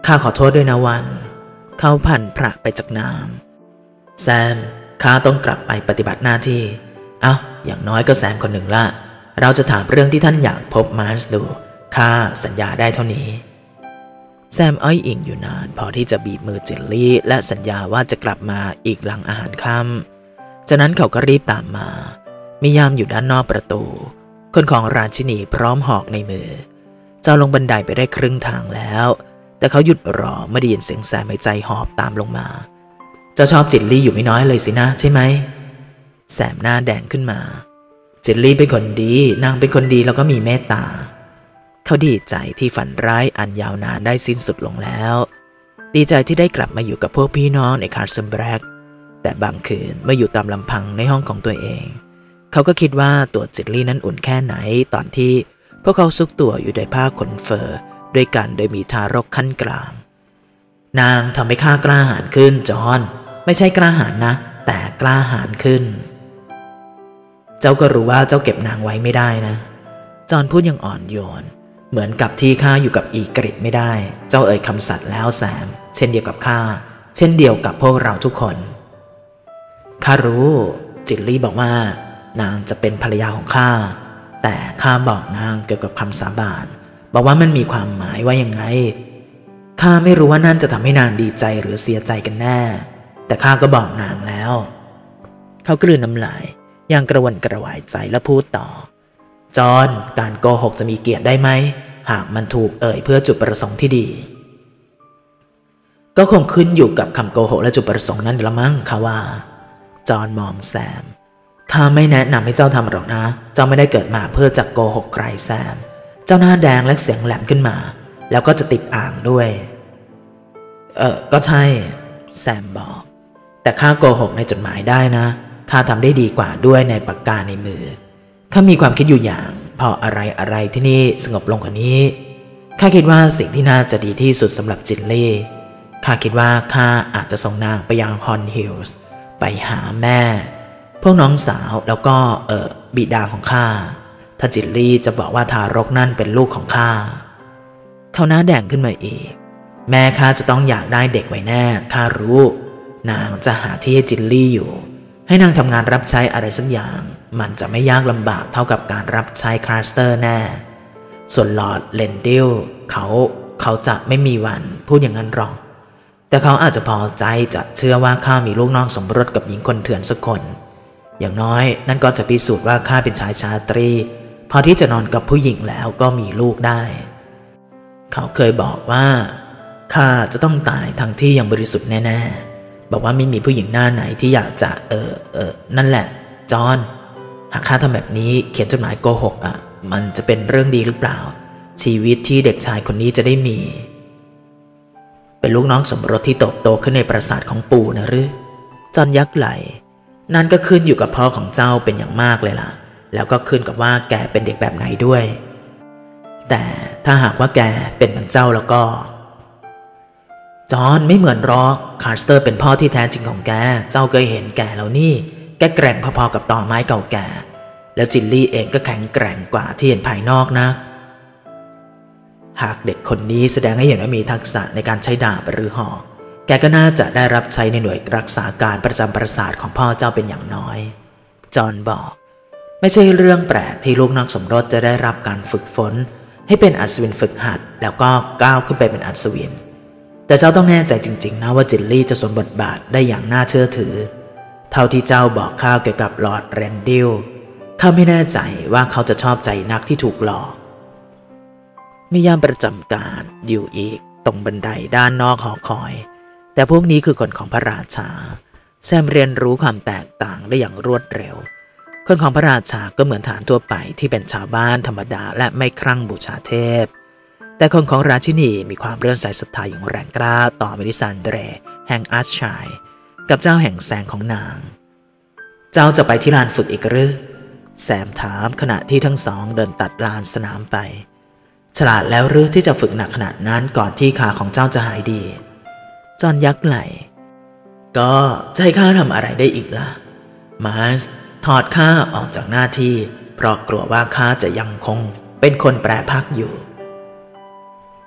ข้าขอโทษด้วยนะวันเขาพันพระไปจากน้ำแซมข้าต้องกลับไปปฏิบัติหน้าที่อย่างน้อยก็แซมคนหนึ่งละเราจะถามเรื่องที่ท่านอยากพบมาร์สดูข้าสัญญาได้เท่านี้แซมอ้อยอิงอยู่นานพอที่จะบีบมือเจลลี่และสัญญาว่าจะกลับมาอีกหลังอาหารค่ำจากนั้นเขาก็รีบตามมามียามอยู่ด้านนอกประตูคนของราชินีพร้อมหอกในมือเจ้าลงบันไดไปได้ครึ่งทางแล้วแต่เขาหยุดรอเมื่อได้ยินเสียงแซมหายใจหอบตามลงมาเจ้าชอบเจลลี่อยู่ไม่น้อยเลยสินะใช่ไหมแซมหน้าแดงขึ้นมาเจลลี่เป็นคนดีนางเป็นคนดีแล้วก็มีเมตตาเขาดีใจที่ฝันร้ายอันยาวนานได้สิ้นสุดลงแล้วดีใจที่ได้กลับมาอยู่กับพวกพี่น้องในคาร์สันแบล็กแต่บางคืนเมื่ออยู่ตามลำพังในห้องของตัวเองเขาก็คิดว่าตัวเจลลี่นั้นอุ่นแค่ไหนตอนที่พวกเขาซุกตัวอยู่ในผ้าขนเฟอร์ด้วยกันโดยมีทารกขั้นกลางนางทำให้ข้ากล้าหาญขึ้นจอห์นไม่ใช่กล้าหาญนะแต่กล้าหาญขึ้นเจ้าก็รู้ว่าเจ้าเก็บนางไว้ไม่ได้นะจอห์นพูดอย่างอ่อนโยนเหมือนกับที่ข้าอยู่กับอีกริดไม่ได้เจ้าเอ่ยคำสัตย์แล้วแซมเช่นเดียวกับข้าเช่นเดียวกับพวกเราทุกคนข้ารู้จิลลี่บอกว่านางจะเป็นภรรยาของข้าแต่ข้าบอกนางเกี่ยวกับคำสาบานบอกว่ามันมีความหมายว่ายังไงข้าไม่รู้ว่านั่นจะทำให้นางดีใจหรือเสียใจกันแน่แต่ข้าก็บอกนางแล้วเขากลืนน้ำลายอย่างกระวนกระวายใจและพูดต่อจอห์นการโกหกจะมีเกียรติได้ไหมหากมันถูกเอ่ยเพื่อจุดประสงค์ที่ดีก็คงขึ้นอยู่กับคำโกหกและจุดประสงค์นั้นละมั้งข้าว่าจอห์นมองแซมข้าไม่แนะนำให้เจ้าทำหรอกนะเจ้าไม่ได้เกิดมาเพื่อจะโกหกใครแซมเจ้าหน้าแดงและเสียงแหลมขึ้นมาแล้วก็จะติดอ่างด้วยก็ใช่แซมบอกแต่ข้าโกหกในจดหมายได้นะข้าทำได้ดีกว่าด้วยในปากกาในมือข้ามีความคิดอยู่อย่างพออะไรที่นี่สงบลงกว่านี้ข้าคิดว่าสิ่งที่น่าจะดีที่สุดสำหรับจิลลี่ข้าคิดว่าข้าอาจจะส่งนางไปยังฮอนฮิลส์ไปหาแม่พวกน้องสาวแล้วก็บิดาของข้าถ้าจิลลี่จะบอกว่าทารกนั่นเป็นลูกของข้าเขาหน้าแดงขึ้นมาอีกแม่ข้าจะต้องอยากได้เด็กไว้แน่ข้ารู้นางจะหาที่ให้จิลลี่อยู่ให้นางทำงานรับใช้อะไรสักอย่างมันจะไม่ยากลำบากเท่ากับการรับใช้คาร์สเตอร์แน่ส่วนลอร์ดเลนดิลเขาจะไม่มีวันพูดอย่างนั้นหรอกแต่เขาอาจจะพอใจจะเชื่อว่าข้ามีลูกน้องสมรสกับหญิงคนเถื่อนสักคนอย่างน้อยนั่นก็จะพิสูจน์ว่าข้าเป็นชายชาตรีพอที่จะนอนกับผู้หญิงแล้วก็มีลูกได้เขาเคยบอกว่าข้าจะต้องตายทั้งที่ยังบริสุทธิ์แน่ๆบอกว่าไม่มีผู้หญิงหน้าไหนที่อยากจะนั่นแหละจอห์นหากข้าทำแบบนี้เขียนจดหมายโกหกมันจะเป็นเรื่องดีหรือเปล่าชีวิตที่เด็กชายคนนี้จะได้มีเป็นลูกน้องสมรสที่เติบโตขึ้นในปราสาทของปู่นะหรือจอห์นยักไหลนั่นก็ขึ้นอยู่กับพ่อของเจ้าเป็นอย่างมากเลยล่ะแล้วก็ขึ้นกับว่าแกเป็นเด็กแบบไหนด้วยแต่ถ้าหากว่าแกเป็นเหมือนเจ้าแล้วก็จอห์นไม่เหมือนหรอกคาร์สเตอร์เป็นพ่อที่แท้จริงของแกเจ้าเคยเห็นแกแล้วนี่แกแกร่งพอๆกับตอไม้เก่าแก่แล้วจิลลี่เองก็แข็งแกร่งกว่าที่เห็นภายนอกนะหากเด็กคนนี้แสดงให้เห็นว่ามีทักษะในการใช้ดาบหรือหอกแกก็น่าจะได้รับใช้ในหน่วยรักษาการประจำปราสาทของพ่อเจ้าเป็นอย่างน้อยจอห์นบอกไม่ใช่เรื่องแปลกที่ลูกนักสมรสจะได้รับการฝึกฝนให้เป็นอัศวินฝึกหัดแล้วก็ก้าวขึ้นไปเป็นอัศวินแต่เจ้าต้องแน่ใจจริงๆนะว่าจิลลี่จะสวมบทบาทได้อย่างน่าเชื่อถือเท่าที่เจ้าบอกข้าเกี่ยวกับลอร์ดแรนดิลข้าไม่แน่ใจว่าเขาจะชอบใจนักที่ถูกหลอกมียามประจำการอยู่อีกตรงบันไดด้านนอกหอคอยแต่พวกนี้คือคนของพระราชาแซมเรียนรู้ความแตกต่างได้อย่างรวดเร็วคนของพระราชาก็เหมือนฐานทั่วไปที่เป็นชาวบ้านธรรมดาและไม่คลั่งบูชาเทพแต่คนของราชินีมีความเลื่อมใสศรัทธาอย่างแรงกล้าต่อเมลิซานเดรแห่งอาร์ชัยกับเจ้าแห่งแสงของนางเจ้าจะไปที่ลานฝึกอีกหรือแซมถามขณะที่ทั้งสองเดินตัดลานสนามไปฉลาดแล้วหรือที่จะฝึกหนักขนาดนั้นก่อนที่ขาของเจ้าจะหายดีจอห์นยักไหลก็จะให้ข้าทำอะไรได้อีกล่ะมาร์สถอดข้าออกจากหน้าที่เพราะกลัวว่าข้าจะยังคงเป็นคนแปรพักอยู่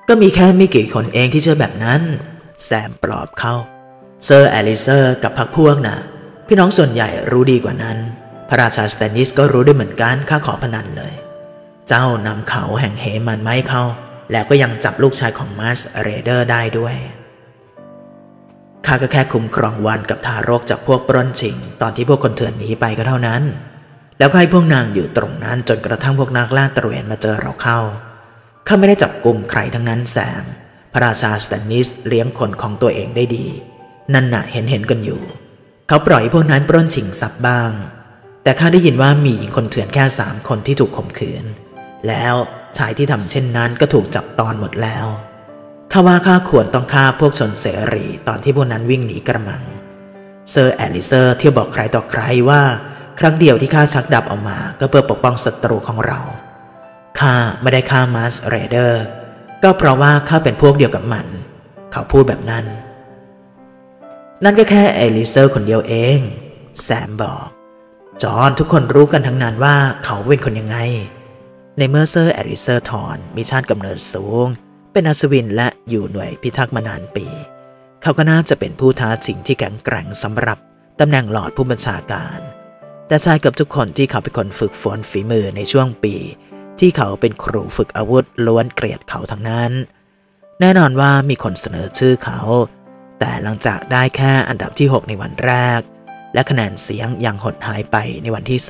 ก็มีแค่ไม่กี่คนเองที่เชื่อแบบนั้นแซมปลอบเขาเซอร์แอลิเซอร์กับพรรคพวกน่ะพี่น้องส่วนใหญ่รู้ดีกว่านั้นพระราชาสแตนนิสก็รู้ด้วยเหมือนกันข้าขอพนันเลยเจ้านำเขาแห่งเหมันไม้เข้าแล้วก็ยังจับลูกชายของมาสเรเดอร์ได้ด้วยข้าก็แค่คุ้มครองวันกับทารกจากพวกปล้นชิงตอนที่พวกคนเถื่อนหนีไปก็เท่านั้นแล้วก็ให้พวกนางอยู่ตรงนั้นจนกระทั่งพวกนักล่าตระเวนมาเจอเราเข้าข้าไม่ได้จับกุมใครทั้งนั้นแซมพระราชาสแตนนิสเลี้ยงคนของตัวเองได้ดีนั่นน่ะเห็นกันอยู่เขาปล่อยพวกนั้นปล้นชิงทรัพย์บ้างแต่ข้าได้ยินว่ามีหญิงคนเถื่อนแค่3 คนที่ถูกข่มขืนแล้วชายที่ทำเช่นนั้นก็ถูกจับตอนหมดแล้วข้าว่าข้าควรต้องฆ่าพวกชนเสรีตอนที่พวกนั้นวิ่งหนีกระมังเซอร์แอลิเซอร์เที่ยวบอกใครต่อใครว่าครั้งเดียวที่ข้าชักดาบออกมาก็เพื่อปกป้องศัตรูของเราข้าไม่ได้ฆ่ามาสเรเดอร์ก็เพราะว่าข้าเป็นพวกเดียวกับมันเขาพูดแบบนั้นนั่นก็แค่แอลิเซอร์คนเดียวเองแซมบอกจอห์นทุกคนรู้กันทั้งนั้นว่าเขาเป็นคนยังไงในเมื่อเซอร์แอลิเซอร์ทอนมีชาติกำเนิดสูงเป็นอัศวินและอยู่หน่วยพิทักษ์มานานปีเขาก็น่าจะเป็นผู้ท้าชิงที่แข็งแกร่งสำหรับตำแหน่งหลอดผู้บัญชาการแต่ชายกับทุกคนที่เขาเป็นคนฝึกฝนฝีมือในช่วงปีที่เขาเป็นครูฝึกอาวุธล้วนเกลียดเขาทั้งนั้นแน่นอนว่ามีคนเสนอชื่อเขาแต่หลังจากได้แค่อันดับที่6ในวันแรกและคะแนนเสียงยังหดหายไปในวันที่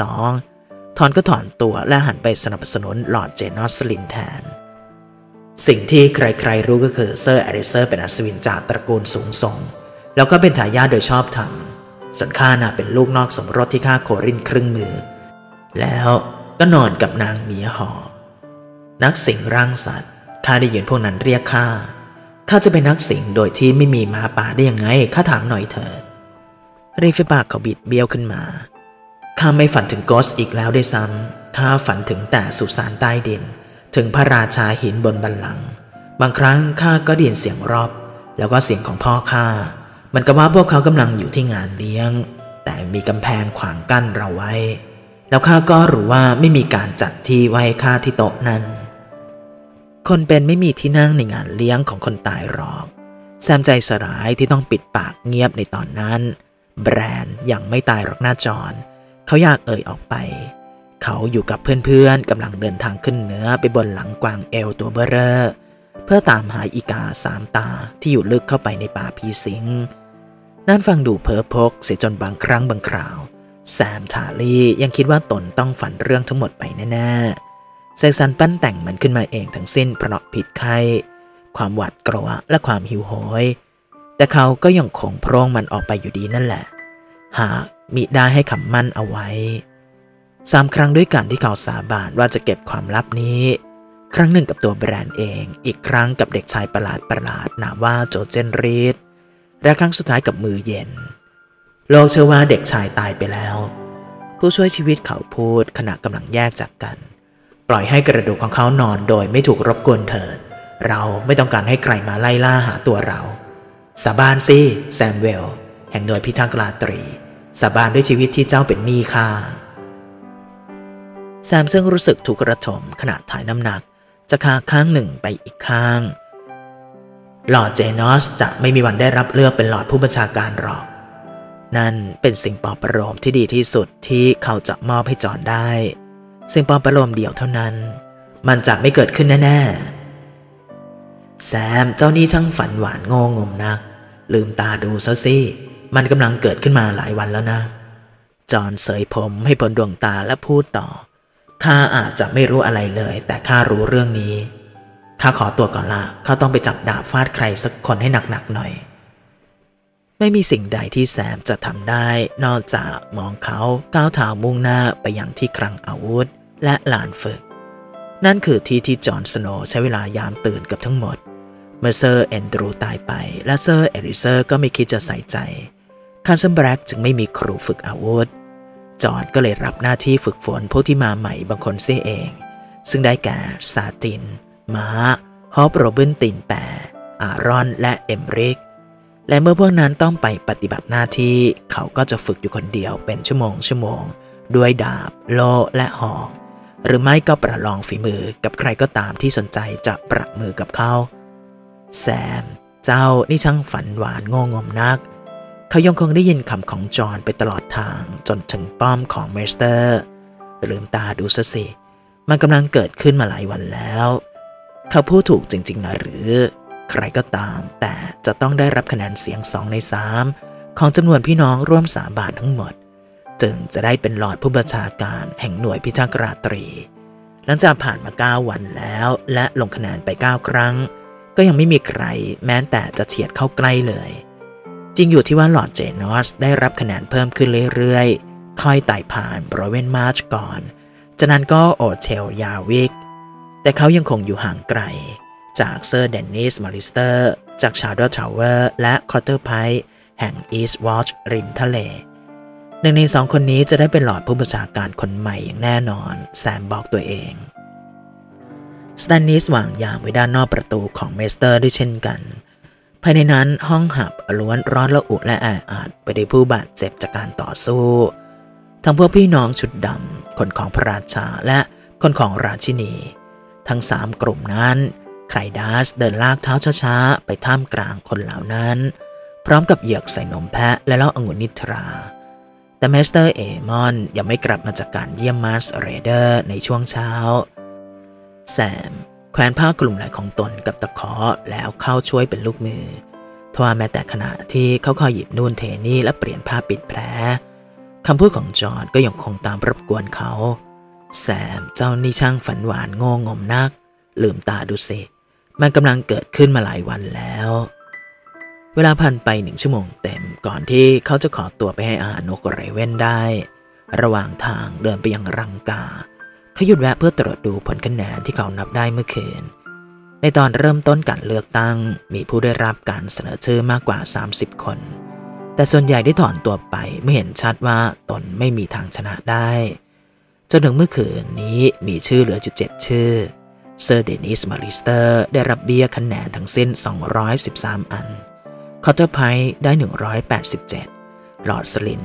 2ทอนก็ถอนตัวและหันไปสนับสนุนลอร์ดเจนอสลินแทนสิ่งที่ใครๆรู้ก็คือเซอร์แอริเซอร์เป็นอัศวินจากตระกูลสูงส่งแล้วก็เป็นทายาทโดยชอบธรรมส่วนข้าน่ะเป็นลูกนอกสมรสที่ข้าโครินครึ่งมือแล้วก็นอนกับนางเมียหอบนักสิงร่างสัตว์ข้าได้ยินพวกนั้นเรียกข้าจะเป็นนักสิงโดยที่ไม่มีม้าป่าได้ยังไงข้าถามหน่อยเถิดริฟปากเขาบิดเบี้ยวขึ้นมาข้าไม่ฝันถึงกอสอีกแล้วด้วยซ้ำข้าฝันถึงแต่สุสานใต้ดินถึงพระราชาหินบนบัลลังก์บางครั้งข้าก็ได้ยินเสียงรอบแล้วก็เสียงของพ่อข้ามันก็ว่าพวกเขากำลังอยู่ที่งานเลี้ยงแต่มีกำแพงขวางกั้นเราไว้แล้วข้าก็รู้ว่าไม่มีการจัดที่ไว้ข้าที่โต๊ะนั้นคนเป็นไม่มีที่นั่งในงานเลี้ยงของคนตายหรอกแซมใจสลายที่ต้องปิดปากเงียบในตอนนั้นแบรนด์ยังไม่ตายหรอกหน้าจอนเขาอยากเอ่ยออกไปเขาอยู่กับเพื่อนๆกำลังเดินทางขึ้นเหนือไปบนหลังกวางเอลตัวเบ้อเร่อเพื่อตามหาอีกา3 ตาที่อยู่ลึกเข้าไปในป่าผีสิงนั่นฟังดูเพ้อพกเสียจนบางครั้งบางคราวแซมทาลี่ยังคิดว่าตนต้องฝันเรื่องทั้งหมดไปแน่ๆเซซันปั้นแต่งมันขึ้นมาเองทั้งสิ้นเพราะผิดไข้ความหวาดกลัวและความหิวโหยแต่เขาก็ยังคงโพร่งมันออกไปอยู่ดีนั่นแหละหากมิได้ให้คำมั่นเอาไว้3 ครั้งด้วยกันที่เขาสาบานว่าจะเก็บความลับนี้ครั้งหนึ่งกับตัวแบรนด์เองอีกครั้งกับเด็กชายประหลาดนามว่าโจเจนรีดและครั้งสุดท้ายกับมือเย็นโลกเชื่อว่าเด็กชายตายไปแล้วผู้ช่วยชีวิตเขาพูดขณะกำลังแยกจากกันปล่อยให้กระดูกของเขานอนโดยไม่ถูกรบกวนเถิดเราไม่ต้องการให้ใครมาไล่ล่าหาตัวเราสาบานสิแซมเวลแห่งหน่วยพิทักษ์ราตรีสาบานด้วยชีวิตที่เจ้าเป็นหนี้ข้าแซมซึ่งรู้สึกถูกกระทมขณะถ่ายน้ำหนักจะขาข้างหนึ่งไปอีกข้างลอร์ดเจนอสจะไม่มีวันได้รับเลือกเป็นลอร์ดผู้บัญชาการหรอกนั่นเป็นสิ่งปลอบประโลมที่ดีที่สุดที่เขาจะมอบให้จอห์นได้สิ่งปลอบประโลมเดียวเท่านั้นมันจะไม่เกิดขึ้นแน่ๆแซมเจ้านี่ช่างฝันหวานโง่งมนักลืมตาดูซะสิมันกำลังเกิดขึ้นมาหลายวันแล้วนะจอห์นเสยผมให้พ้นดวงตาและพูดต่อข้าอาจจะไม่รู้อะไรเลยแต่ข้ารู้เรื่องนี้ข้าขอตัวก่อนละข้าต้องไปจับดาบฟาดใครสักคนให้หนักๆหน่อยไม่มีสิ่งใดที่แซมจะทำได้นอกจากมองเขาก้าวเท้ามุ่งหน้าไปยังที่คลังอาวุธและลานฝึกนั่นคือที่จอห์นสโนว์ใช้เวลายามตื่นกับทั้งหมดเมื่อเซอร์แอนดรูตายไปและเซอร์เอริเซอร์ก็ไม่คิดจะใส่ใจคาร์สันแบล็กจึงไม่มีครูฝึกอาวุธจอห์นก็เลยรับหน้าที่ฝึกฝนผู้ที่มาใหม่บางคนเสียเองซึ่งได้แก่ซาตินมาร์คฮอปโรบินตินแปร์อารอนและเอมริกและเมื่อพวกนั้นต้องไปปฏิบัติหน้าที่เขาก็จะฝึกอยู่คนเดียวเป็นชั่วโมงด้วยดาบโล่และหอกหรือไม่ก็ประลองฝีมือกับใครก็ตามที่สนใจจะประมือกับเขาแซมเจ้านี่ช่างฝันหวานโง่งมนักเขายังคงได้ยินคำของจอห์นไปตลอดทางจนถึงป้อมของเมสเตอร์ลืมตาดูซะสิมันกำลังเกิดขึ้นมาหลายวันแล้วเขาพูดถูกจริงๆนะหรือใครก็ตามแต่จะต้องได้รับคะแนนเสียง2 ใน 3ของจำนวนพี่น้องร่วมสาบานทั้งหมดจึงจะได้เป็นหลอร์ดผู้บัญชาการแห่งหน่วยพิทักษ์ราตรีหลังจากผ่านมา9 วันแล้วและลงคะแนนไป9 ครั้งก็ยังไม่มีใครแม้แต่จะเฉียดเข้าใกล้เลยจริงอยู่ที่ว่าหลอร์ดเจนอสได้รับคะแนนเพิ่มขึ้นเรื่อยๆค่อยไต่ผ่านบรเวนมาร์ชก่อนจากนั้นก็โอเทลยาวิกแต่เขายังคงอยู่ห่างไกลจากเซอร์เดนนิสมาริสเตอร์จากชาร์ดอทาวเวอร์และคอร์เตอร์ไพร์แห่งอีสต์วอชริมทะเล1 ใน 2คนนี้จะได้เป็นหลอร์ดผู้บัญชาการคนใหม่อย่างแน่นอนแซมบอกตัวเองสแตนนิสวางยามไว้ด้านนอกประตูของเมสเตอร์ด้วยเช่นกันภายในนั้นห้องหับล้วนร้อนระอุและแออัดไปด้วยผู้บาดเจ็บจากการต่อสู้ทั้งพวกพี่น้องชุดดำคนของพระราชาและคนของราชินีทั้ง3 กลุ่มนั้นไคลดัสเดินลากเท้าช้าๆไปท่ามกลางคนเหล่านั้นพร้อมกับเหยือกใส่นมแพะและเหล้าองุ่นนิทราแต่เมสเตอร์เอมอนยังไม่กลับมาจากการเยี่ยมมาร์สเรเดอร์ในช่วงเช้าแซมแขวนผ้ากลุ่มไหล่ของตนกับตะขอแล้วเข้าช่วยเป็นลูกมือทว่าแม้แต่ขณะที่เขาคอยหยิบนู่นเทนี่และเปลี่ยนผ้าปิดแผลคำพูดของจอห์นก็ยังคงตามรบกวนเขาแซมเจ้านี่ช่างฝันหวานโง่งมนักลืมตาดูสิมันกำลังเกิดขึ้นมาหลายวันแล้วเวลาผ่านไป1 ชั่วโมงเต็มก่อนที่เขาจะขอตัวไปให้อาหารนกไรเว่นได้ระหว่างทางเดินไปยังรังกาเขาหยุดแวะเพื่อตรวจดูผลคะแนนที่เขานับได้เมื่อคืนในตอนเริ่มต้นการเลือกตั้งมีผู้ได้รับการเสนอชื่อมากกว่า30 คนแต่ส่วนใหญ่ได้ถอนตัวไปเมื่อเห็นชัดว่าตนไม่มีทางชนะได้จนถึงเมื่อคืนนี้มีชื่อเหลืออยู่7 ชื่อเซอร์เดนิสมาริสเตอร์ได้รับเบี้ยคะแนนทั้งสิ้น213 อันคอร์เตอร์ไพร์ได้187ลอร์ดสลิน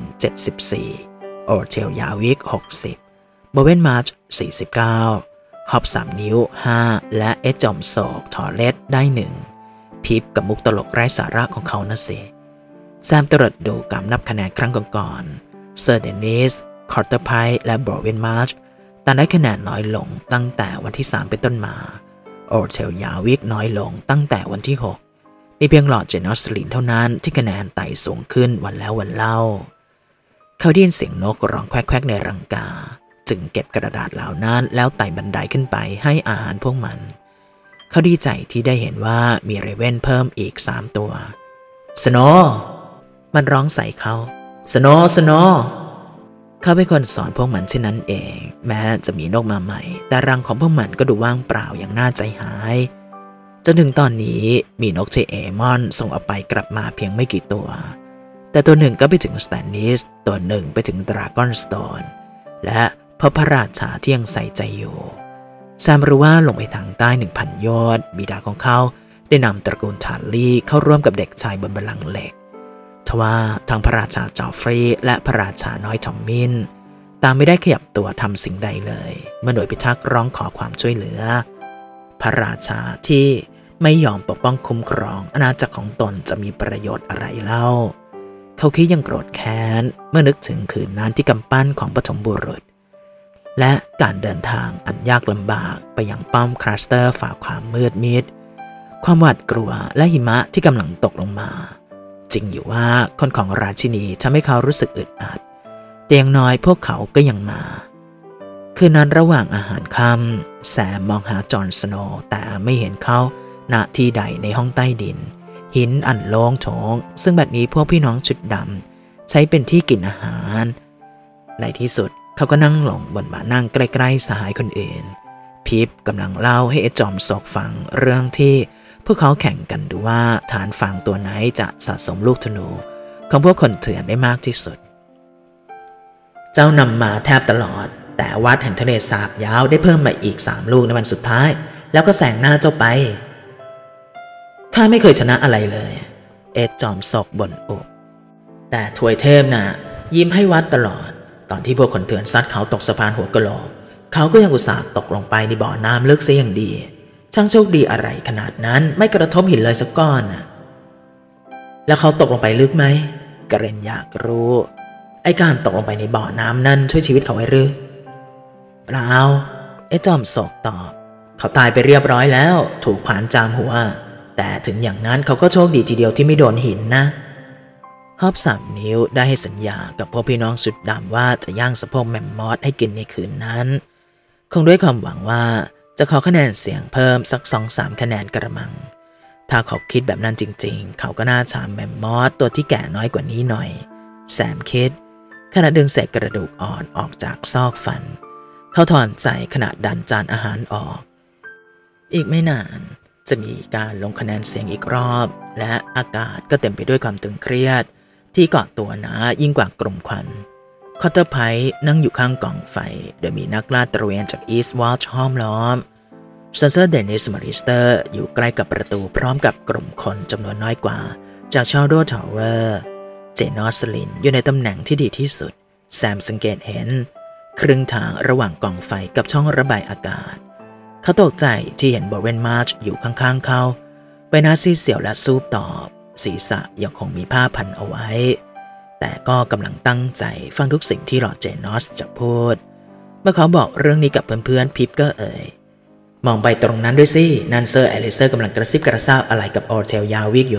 74โอเทลยาวิก60โบเวนมาร์ช49ฮอบ3 นิ้ว5และเอจอมโศกทอเลสได้1พิบกับมุกตลกไร้สาระของเขานะสิแซมตรวจดูการนับคะแนนครั้งก่อนๆเซอร์เดนิสคอร์เตอร์ไพร์และโบเวนมาร์ชแต่ได้คะแนนน้อยลงตั้งแต่วันที่3เป็นต้นมาโอเทลยาวิกน้อยลงตั้งแต่วันที่6มีเพียงหลอดเจนอสลินเท่านั้นที่คะแนนไต่สูงขึ้นวันแล้ววันเล่าเขาได้ยินเสียงนกร้องแควกๆในรังกาจึงเก็บกระดาษเหล่านั้นแล้วไต่บันไดขึ้นไปให้อาหารพวกมันเขาดีใจที่ได้เห็นว่ามีเรเว่นเพิ่มอีก3 ตัวสโนว์มันร้องใส่เขาสโนว์สโนว์เขาเป็นคนสอนพวกมันเช่นนั้นเองแม้จะมีนกมาใหม่แต่รังของพวกมันก็ดูว่างเปล่าอย่างน่าใจหายจนถึงตอนนี้มีนกเชเอมอนส่งออกไปกลับมาเพียงไม่กี่ตัวแต่ตัวหนึ่งก็ไปถึงสแตนนิสตัวหนึ่งไปถึงดราก้อนสโตนและพระราชาที่ยังใส่ใจอยู่แซมรู้ว่าลงไปทางใต้ 1,000 โยชน์บิดาของเขาได้นำตระกูลทาร์ลี่เข้าร่วมกับเด็กชายบนบัลลังก์เหล็กทว่าทั้งพระราชาจอฟฟรีย์และพระราชาน้อยทอมมินต่างไม่ได้ขยับตัวทำสิ่งใดเลยเมื่อหน่วยพิทักษ์ร้องขอความช่วยเหลือพระราชาที่ไม่ยอมปกป้องคุ้มครองอาณาจักรของตนจะมีประโยชน์อะไรเล่าเขาคิดยังโกรธแค้นเมื่อนึกถึงคืนนั้นที่กำปั้นของปฐมบุรุษและการเดินทางอันยากลำบากไปยังป้อมคลัสเตอร์ฝ่าความมืดมิดความหวาดกลัวและหิมะที่กำลังตกลงมาจริงอยู่ว่าคนของราชินีทำให้เขารู้สึกอึดอัดแต่อย่างน้อยพวกเขาก็ยังมาคืนนั้นระหว่างอาหารค่ำแซมมองหาจอห์นสโนว์แต่ไม่เห็นเขาณที่ใดในห้องใต้ดินหินอันโล่งโถงซึ่งบัดนี้พวกพี่น้องชุดดำใช้เป็นที่กินอาหารในที่สุดเขาก็นั่งลงบนม้านั่งใกล้ๆสหายคนอื่นพิบกำลังเล่าให้จอมศกฟังเรื่องที่พวกเขาแข่งกันดูว่าฐานฝั่งตัวไหนจะสะสมลูกธนูของพวกคนเถื่อนได้มากที่สุดเจ้านำมาแทบตลอดแต่วัดแห่งทะเลสาบยาวได้เพิ่มมาอีก3 ลูกในวันสุดท้ายแล้วก็แซงหน้าเจ้าไปข้าไม่เคยชนะอะไรเลยจอมศกบ่นอุบแต่ถวยเทพน่ะยิ้มให้วัดตลอดตอนที่พวกคนเถื่อนซัดเขาตกสะพานหัวกะโหลกเขาก็ยังอุตส่าห์ตกลงไปในบ่อน้ำลึกเสียอย่างดีช่างโชคดีอะไรขนาดนั้นไม่กระทบหินเลยสักก้อนน่ะแล้วเขาตกลงไปลึกไหมกเรนอยากรู้ไอ้การตกลงไปในบ่อน้ำนั่นช่วยชีวิตเขาไว้หรือเปล่าไอ้จอมโศกตอบเขาตายไปเรียบร้อยแล้วถูกขวานจามหัวแต่ถึงอย่างนั้นเขาก็โชคดีทีเดียวที่ไม่โดนหินนะฮอบ3 นิ้วได้ให้สัญญากับพวกพี่น้องสุดดำว่าจะย่างสะโพกแมมมอสให้กินในคืนนั้นคงด้วยความหวังว่าจะขอคะแนนเสียงเพิ่มสัก 2-3 คะแนนกระมังถ้าเขาคิดแบบนั้นจริงๆเขาก็น่าชามแมมมอสตัวที่แก่น้อยกว่านี้หน่อยแซมคิดขณะดึงเศษกระดูกอ่อนออกจากซอกฟันเขาถอนใจขณะดันจานอาหารออกอีกไม่นานจะมีการลงคะแนนเสียงอีกรอบและอากาศก็เต็มไปด้วยความตึงเครียดที่เกาะตัวหนายิ่งกว่ากลุ่มควันคอตเตอร์ไพร์นั่งอยู่ข้างกองไฟโดยมีนักลาดตระเวนจากอีสต์วอชห้อมล้อมเซอร์เดนิสมาริสเตอร์อยู่ใกล้กับประตูพร้อมกับกลุ่มคนจำนวนน้อยกว่าจากชาร์โดทาวเวอร์เจนอสลินอยู่ในตำแหน่งที่ดีที่สุดแซมสังเกตเห็นครึ่งทางระหว่างกองไฟกับช่องระบายอากาศเขาตกใจที่เห็นบอเวนมาร์ชอยู่ข้างๆเขาใบหน้าซีดเสียวและซูบตอบศีรษะยังคงมีผ้าพันเอาไว้แต่ก็กำลังตั้งใจฟังทุกสิ่งที่หลอร์ดเจนอสจะพูดเมื่อเขาบอกเรื่องนี้กับเพื่อนๆพิปก็เอ่ยมองไปตรงนั้นด้วยสินันเซอร์แอลิเซอร์กำลังกระซิบกระซาบอะไรกับออร์เทลยาวิกอยู่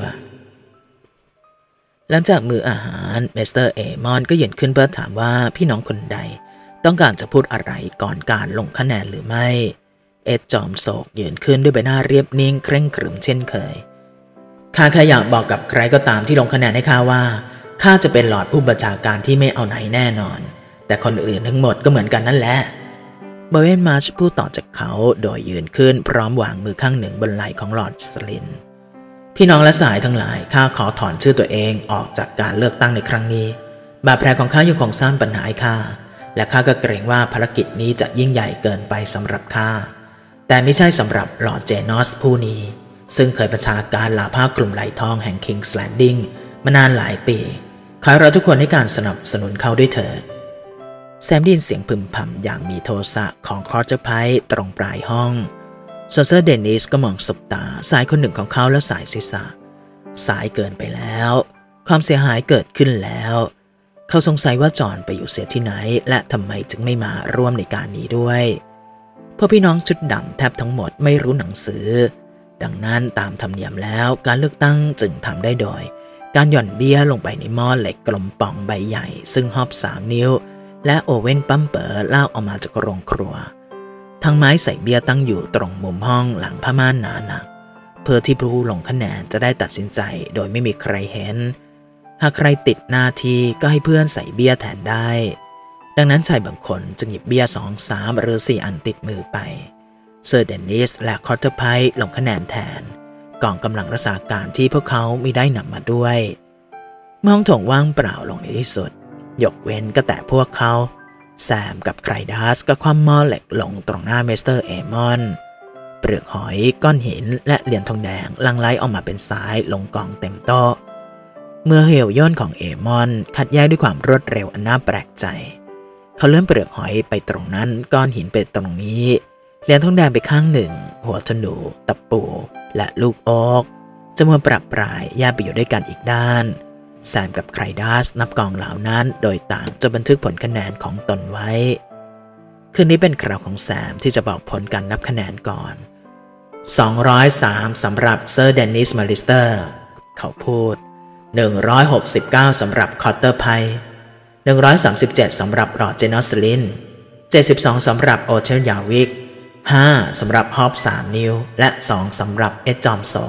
หลังจากมื้ออาหารเมสเตอร์เอมอนก็ยืนขึ้นเพื่อถามว่าพี่น้องคนใดต้องการจะพูดอะไรก่อนการลงคะแนนหรือไม่เอ็ดจอมโศกยืนขึ้นด้วยใบหน้าเรียบนิ่งเคร่งขรึมเช่นเคยข้าแค่อยากบอกกับใครก็ตามที่ลงคะแนนให้ข้าว่าข้าจะเป็นหลอร์ดผู้บัญชาการที่ไม่เอาไหนแน่นอนแต่คนอื่นทั้งหมดก็เหมือนกันนั่นแหละบอเวนมาร์ชพูดต่อจากเขาโดยยืนขึ้นพร้อมวางมือข้างหนึ่งบนไหล่ของหลอร์ดสลินพี่น้องและสายทั้งหลายข้าขอถอนชื่อตัวเองออกจากการเลือกตั้งในครั้งนี้บาดแผลของข้ายังคงสร้างปัญหาให้ข้าและข้าก็เกรงว่าภารกิจนี้จะยิ่งใหญ่เกินไปสำหรับข้าแต่ไม่ใช่สำหรับหลอร์ดเจนอสผู้นี้ซึ่งเคยประชาการลาภาคกลุ่มไหลทองแห่ง King's Landing มานานหลายปีขอเราทุกคนให้การสนับสนุนเขาด้วยเถิดแซมได้ยินเสียงพึมพำอย่างมีโทสะของคอร์เจอร์ไพร์ตรงปลายห้องส่วนเซอร์เดนิสก็มองสบตาสายคนหนึ่งของเขาแล้วสายศีรษะสายเกินไปแล้วความเสียหายเกิดขึ้นแล้วเขาสงสัยว่าจอห์นไปอยู่เสียที่ไหนและทำไมจึงไม่มาร่วมในการนี้ด้วยเพราะพี่น้องชุดดำแทบทั้งหมดไม่รู้หนังสือดังนั้นตามธรรมเนียมแล้วการเลือกตั้งจึงทำได้โดยการหย่อนเบี้ยลงไปในหม้อเหล็กกลมป่องใบใหญ่ซึ่งฮอบ3 นิ้วและโอเว่นปั๊มเป๋อลากออกมาจากโรงครัวทั้งไม้ใส่เบี้ยตั้งอยู่ตรงมุมห้องหลังผ้าม่านหนาหนักเพื่อที่ผู้ลงคะแนนจะได้ตัดสินใจโดยไม่มีใครเห็นหากใครติดหน้าที่ก็ให้เพื่อนใส่เบี้ยแทนได้ดังนั้นชายบางคนจึงหยิบเบี้ย2, 3 หรือ 4 อันติดมือไปเซอร์เดนิสและคอร์เตอร์ไพร์ลงคะแนนแทนกองกำลังรักษาการที่พวกเขาไม่ได้นำมาด้วยห้องโถงว่างเปล่าลงในที่สุดยกเว้นก็แต่พวกเขาแซมกับไครดัสก็คว่ำหม้อเหล็กลงตรงหน้าเมสเตอร์เอมอนเปลือกหอยก้อนหินและเหรียญทองแดงลังไล้ออกมาเป็นสายลงกองเต็มโต๊ะเมื่อเหวย่นของเอมอนคัดแยกด้วยความรวดเร็วอันน่าแปลกใจเขาเลื่อนเปลือกหอยไปตรงนั้นก้อนหินไปตรงนี้เหรียญทองแดงไปข้างหนึ่งหัวธนูตะปูและลูกโอ๊กจำนวนปรับปรายแยกไปอยู่ด้วยกันอีกด้านแซมกับไครดัสนับกองเหล่านั้นโดยต่างจะบันทึกผลคะแนนของตนไว้คืนนี้เป็นคราวของแซมที่จะบอกผลการนับคะแนนก่อน203สำหรับเซอร์เดนิสมาริสเตอร์เขาพูด169สำหรับคอตเตอร์ไพร์137สำหรับหลอร์ดเจนอสลิน72สำหรับโอเทลยาวิก5สำหรับฮอบ3 นิ้วและ2สำหรับเอ็ดจอมโซ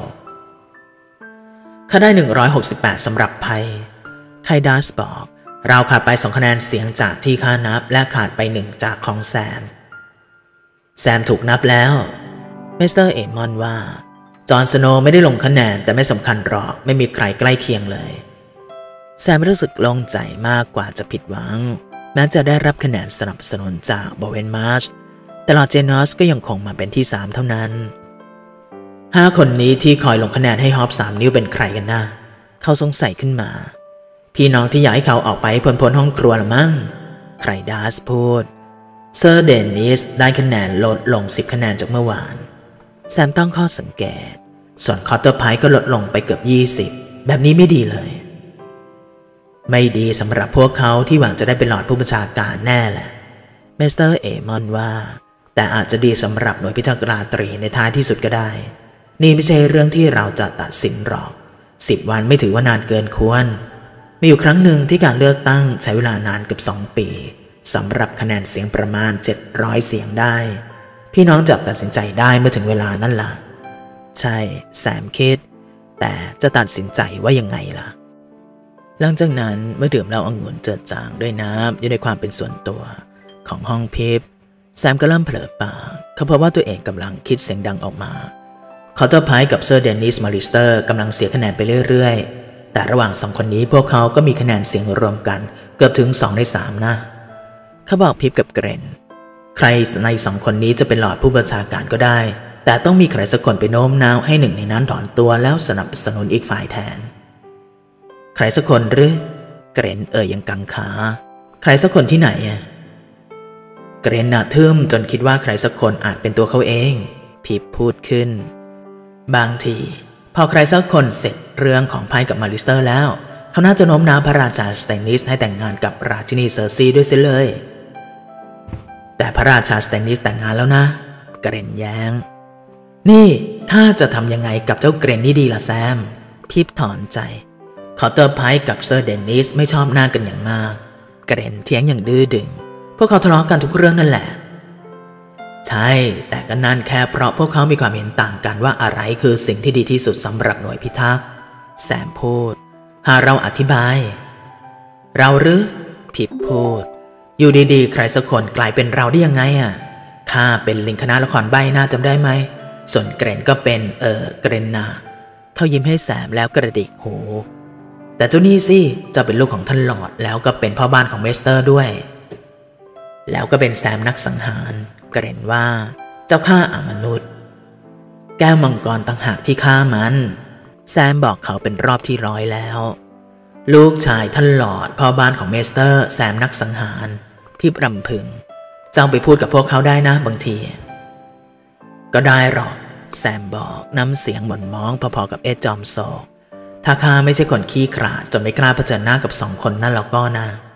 เขาได้168สำหรับไพ่ไคดัสบอกเราขาดไป2 คะแนนเสียงจากที่ข้านับและขาดไป1จากของแซมถูกนับแล้วมิสเตอร์เอมอนว่าจอห์นสโนว์ไม่ได้ลงคะแนนแต่ไม่สำคัญหรอกไม่มีใครใกล้เคียงเลยแซมรู้สึกโล่งใจมากกว่าจะผิดหวังแม้จะได้รับคะแนนสนับสนุนจากบอเวนมาร์ชแต่ลอร์ดเจนอสก็ยังคงมาเป็นที่3เท่านั้น5 คนนี้ที่คอยลงคะแนนให้ฮอบ3 นิ้วเป็นใครกันนะเขาสงสัยขึ้นมาพี่น้องที่อยากให้เขาออกไปพ้นห้องครัวหรือมั้งไครดัสพูดเซอร์เดนิสได้คะแนนลดลง10 คะแนนจากเมื่อวานแซมตั้งข้อสังเกตส่วนคอตเตอร์ไพก็ลดลงไปเกือบ20แบบนี้ไม่ดีเลยไม่ดีสำหรับพวกเขาที่หวังจะได้เป็นหลอดผู้บัญชาการแน่แหละเมสเตอร์เอมอนว่าแต่อาจจะดีสำหรับหน่วยพิทักษ์ราตรีในท้ายที่สุดก็ได้นี่ไม่ใช่เรื่องที่เราจะตัดสินหรอก10 วันไม่ถือว่านานเกินควรมีอยู่ครั้งหนึ่งที่การเลือกตั้งใช้เวลานานเกือบ2 ปีสำหรับคะแนนเสียงประมาณ700เสียงได้พี่น้องจะตัดสินใจได้เมื่อถึงเวลานั่นล่ะใช่แซมคิดแต่จะตัดสินใจว่ายังไงล่ะหลังจากนั้นเมื่อดื่มเหล้าองุ่นเจิดจางด้วยน้ำอยู่ในความเป็นส่วนตัวของห้องพิบแซมก็เริ่มเผลอปากเขาพบว่าตัวเองกำลังคิดเสียงดังออกมาคอตเตอร์ไพกับเซอร์เดนิสมาริสเตอร์กำลังเสียคะแนนไปเรื่อยๆแต่ระหว่าง2 คนนี้พวกเขาก็มีคะแนนเสียงรวมกันเกือบถึง2 ใน 3นะเขาบอกพิบกับเกรนใครใน2 คนนี้จะเป็นหลอดผู้บัญชาการก็ได้แต่ต้องมีใครสักคนไปโน้มน้าวให้1 ในนั้นถอนตัวแล้วสนับสนุนอีกฝ่ายแทนใครสักคนหรือเกรนยังกังขาใครสักคนที่ไหนเกรนน่ะทึ่มจนคิดว่าใครสักคนอาจเป็นตัวเขาเองพิบพูดขึ้นบางทีพอใครสักคนเสร็จเรื่องของไพ่กับมาริสเตอร์แล้วเขาน่าจะโน้มน้าวพระราชาสเตนิสให้แต่งงานกับราชินีเซอร์ซีด้วยเสียเลยแต่พระราชาสเตนิสแต่งงานแล้วนะเกรนแย้งนี่ถ้าจะทำยังไงกับเจ้าเกรนนี่ดีล่ะแซมพิบถอนใจคอตเตอร์ไพกับเซอร์เดนิสไม่ชอบหน้ากันอย่างมากเกรนเถียงอย่างดื้อดึงพวกเขาทะเลาะกันทุกเรื่องนั่นแหละใช่แต่ก็นั่นแค่เพราะพวกเขามีความเห็นต่างกันว่าอะไรคือสิ่งที่ดีที่สุดสำหรับหน่วยพิทักษ์แซมพูดหาเราอธิบายเราหรือพิบพูดอยู่ดีๆใครสักคนกลายเป็นเราได้ยังไงข้าเป็นลิงคณะละครใบหน้าจำได้ไหมส่วนเกรนก็เป็นเกรนนาเขายิ้มให้แซมแล้วกระดิกหูแต่เจ้านี่สิจะเป็นลูกของท่านหลอดแล้วก็เป็นพ่อบ้านของเมสเตอร์ด้วยแล้วก็เป็นแซมนักสังหารเกรนว่าเจ้าฆ่าอมนุษย์แก้วมังกรต่างหากที่ฆ่ามันแซมบอกเขาเป็นรอบที่100แล้วลูกชายท่านหลอดพ่อบ้านของเมสเตอร์แซมนักสังหารพิบรำพึงเจ้าไปพูดกับพวกเขาได้นะบางทีก็ได้หรอกแซมบอกน้ำเสียงหม่นมองพอๆกับจอมโศกถ้าข้าไม่ใช่คนขี้ขลาดจนไม่กล้าเผชิญหน้ากับ2 คนนั่นแล้วก็นะ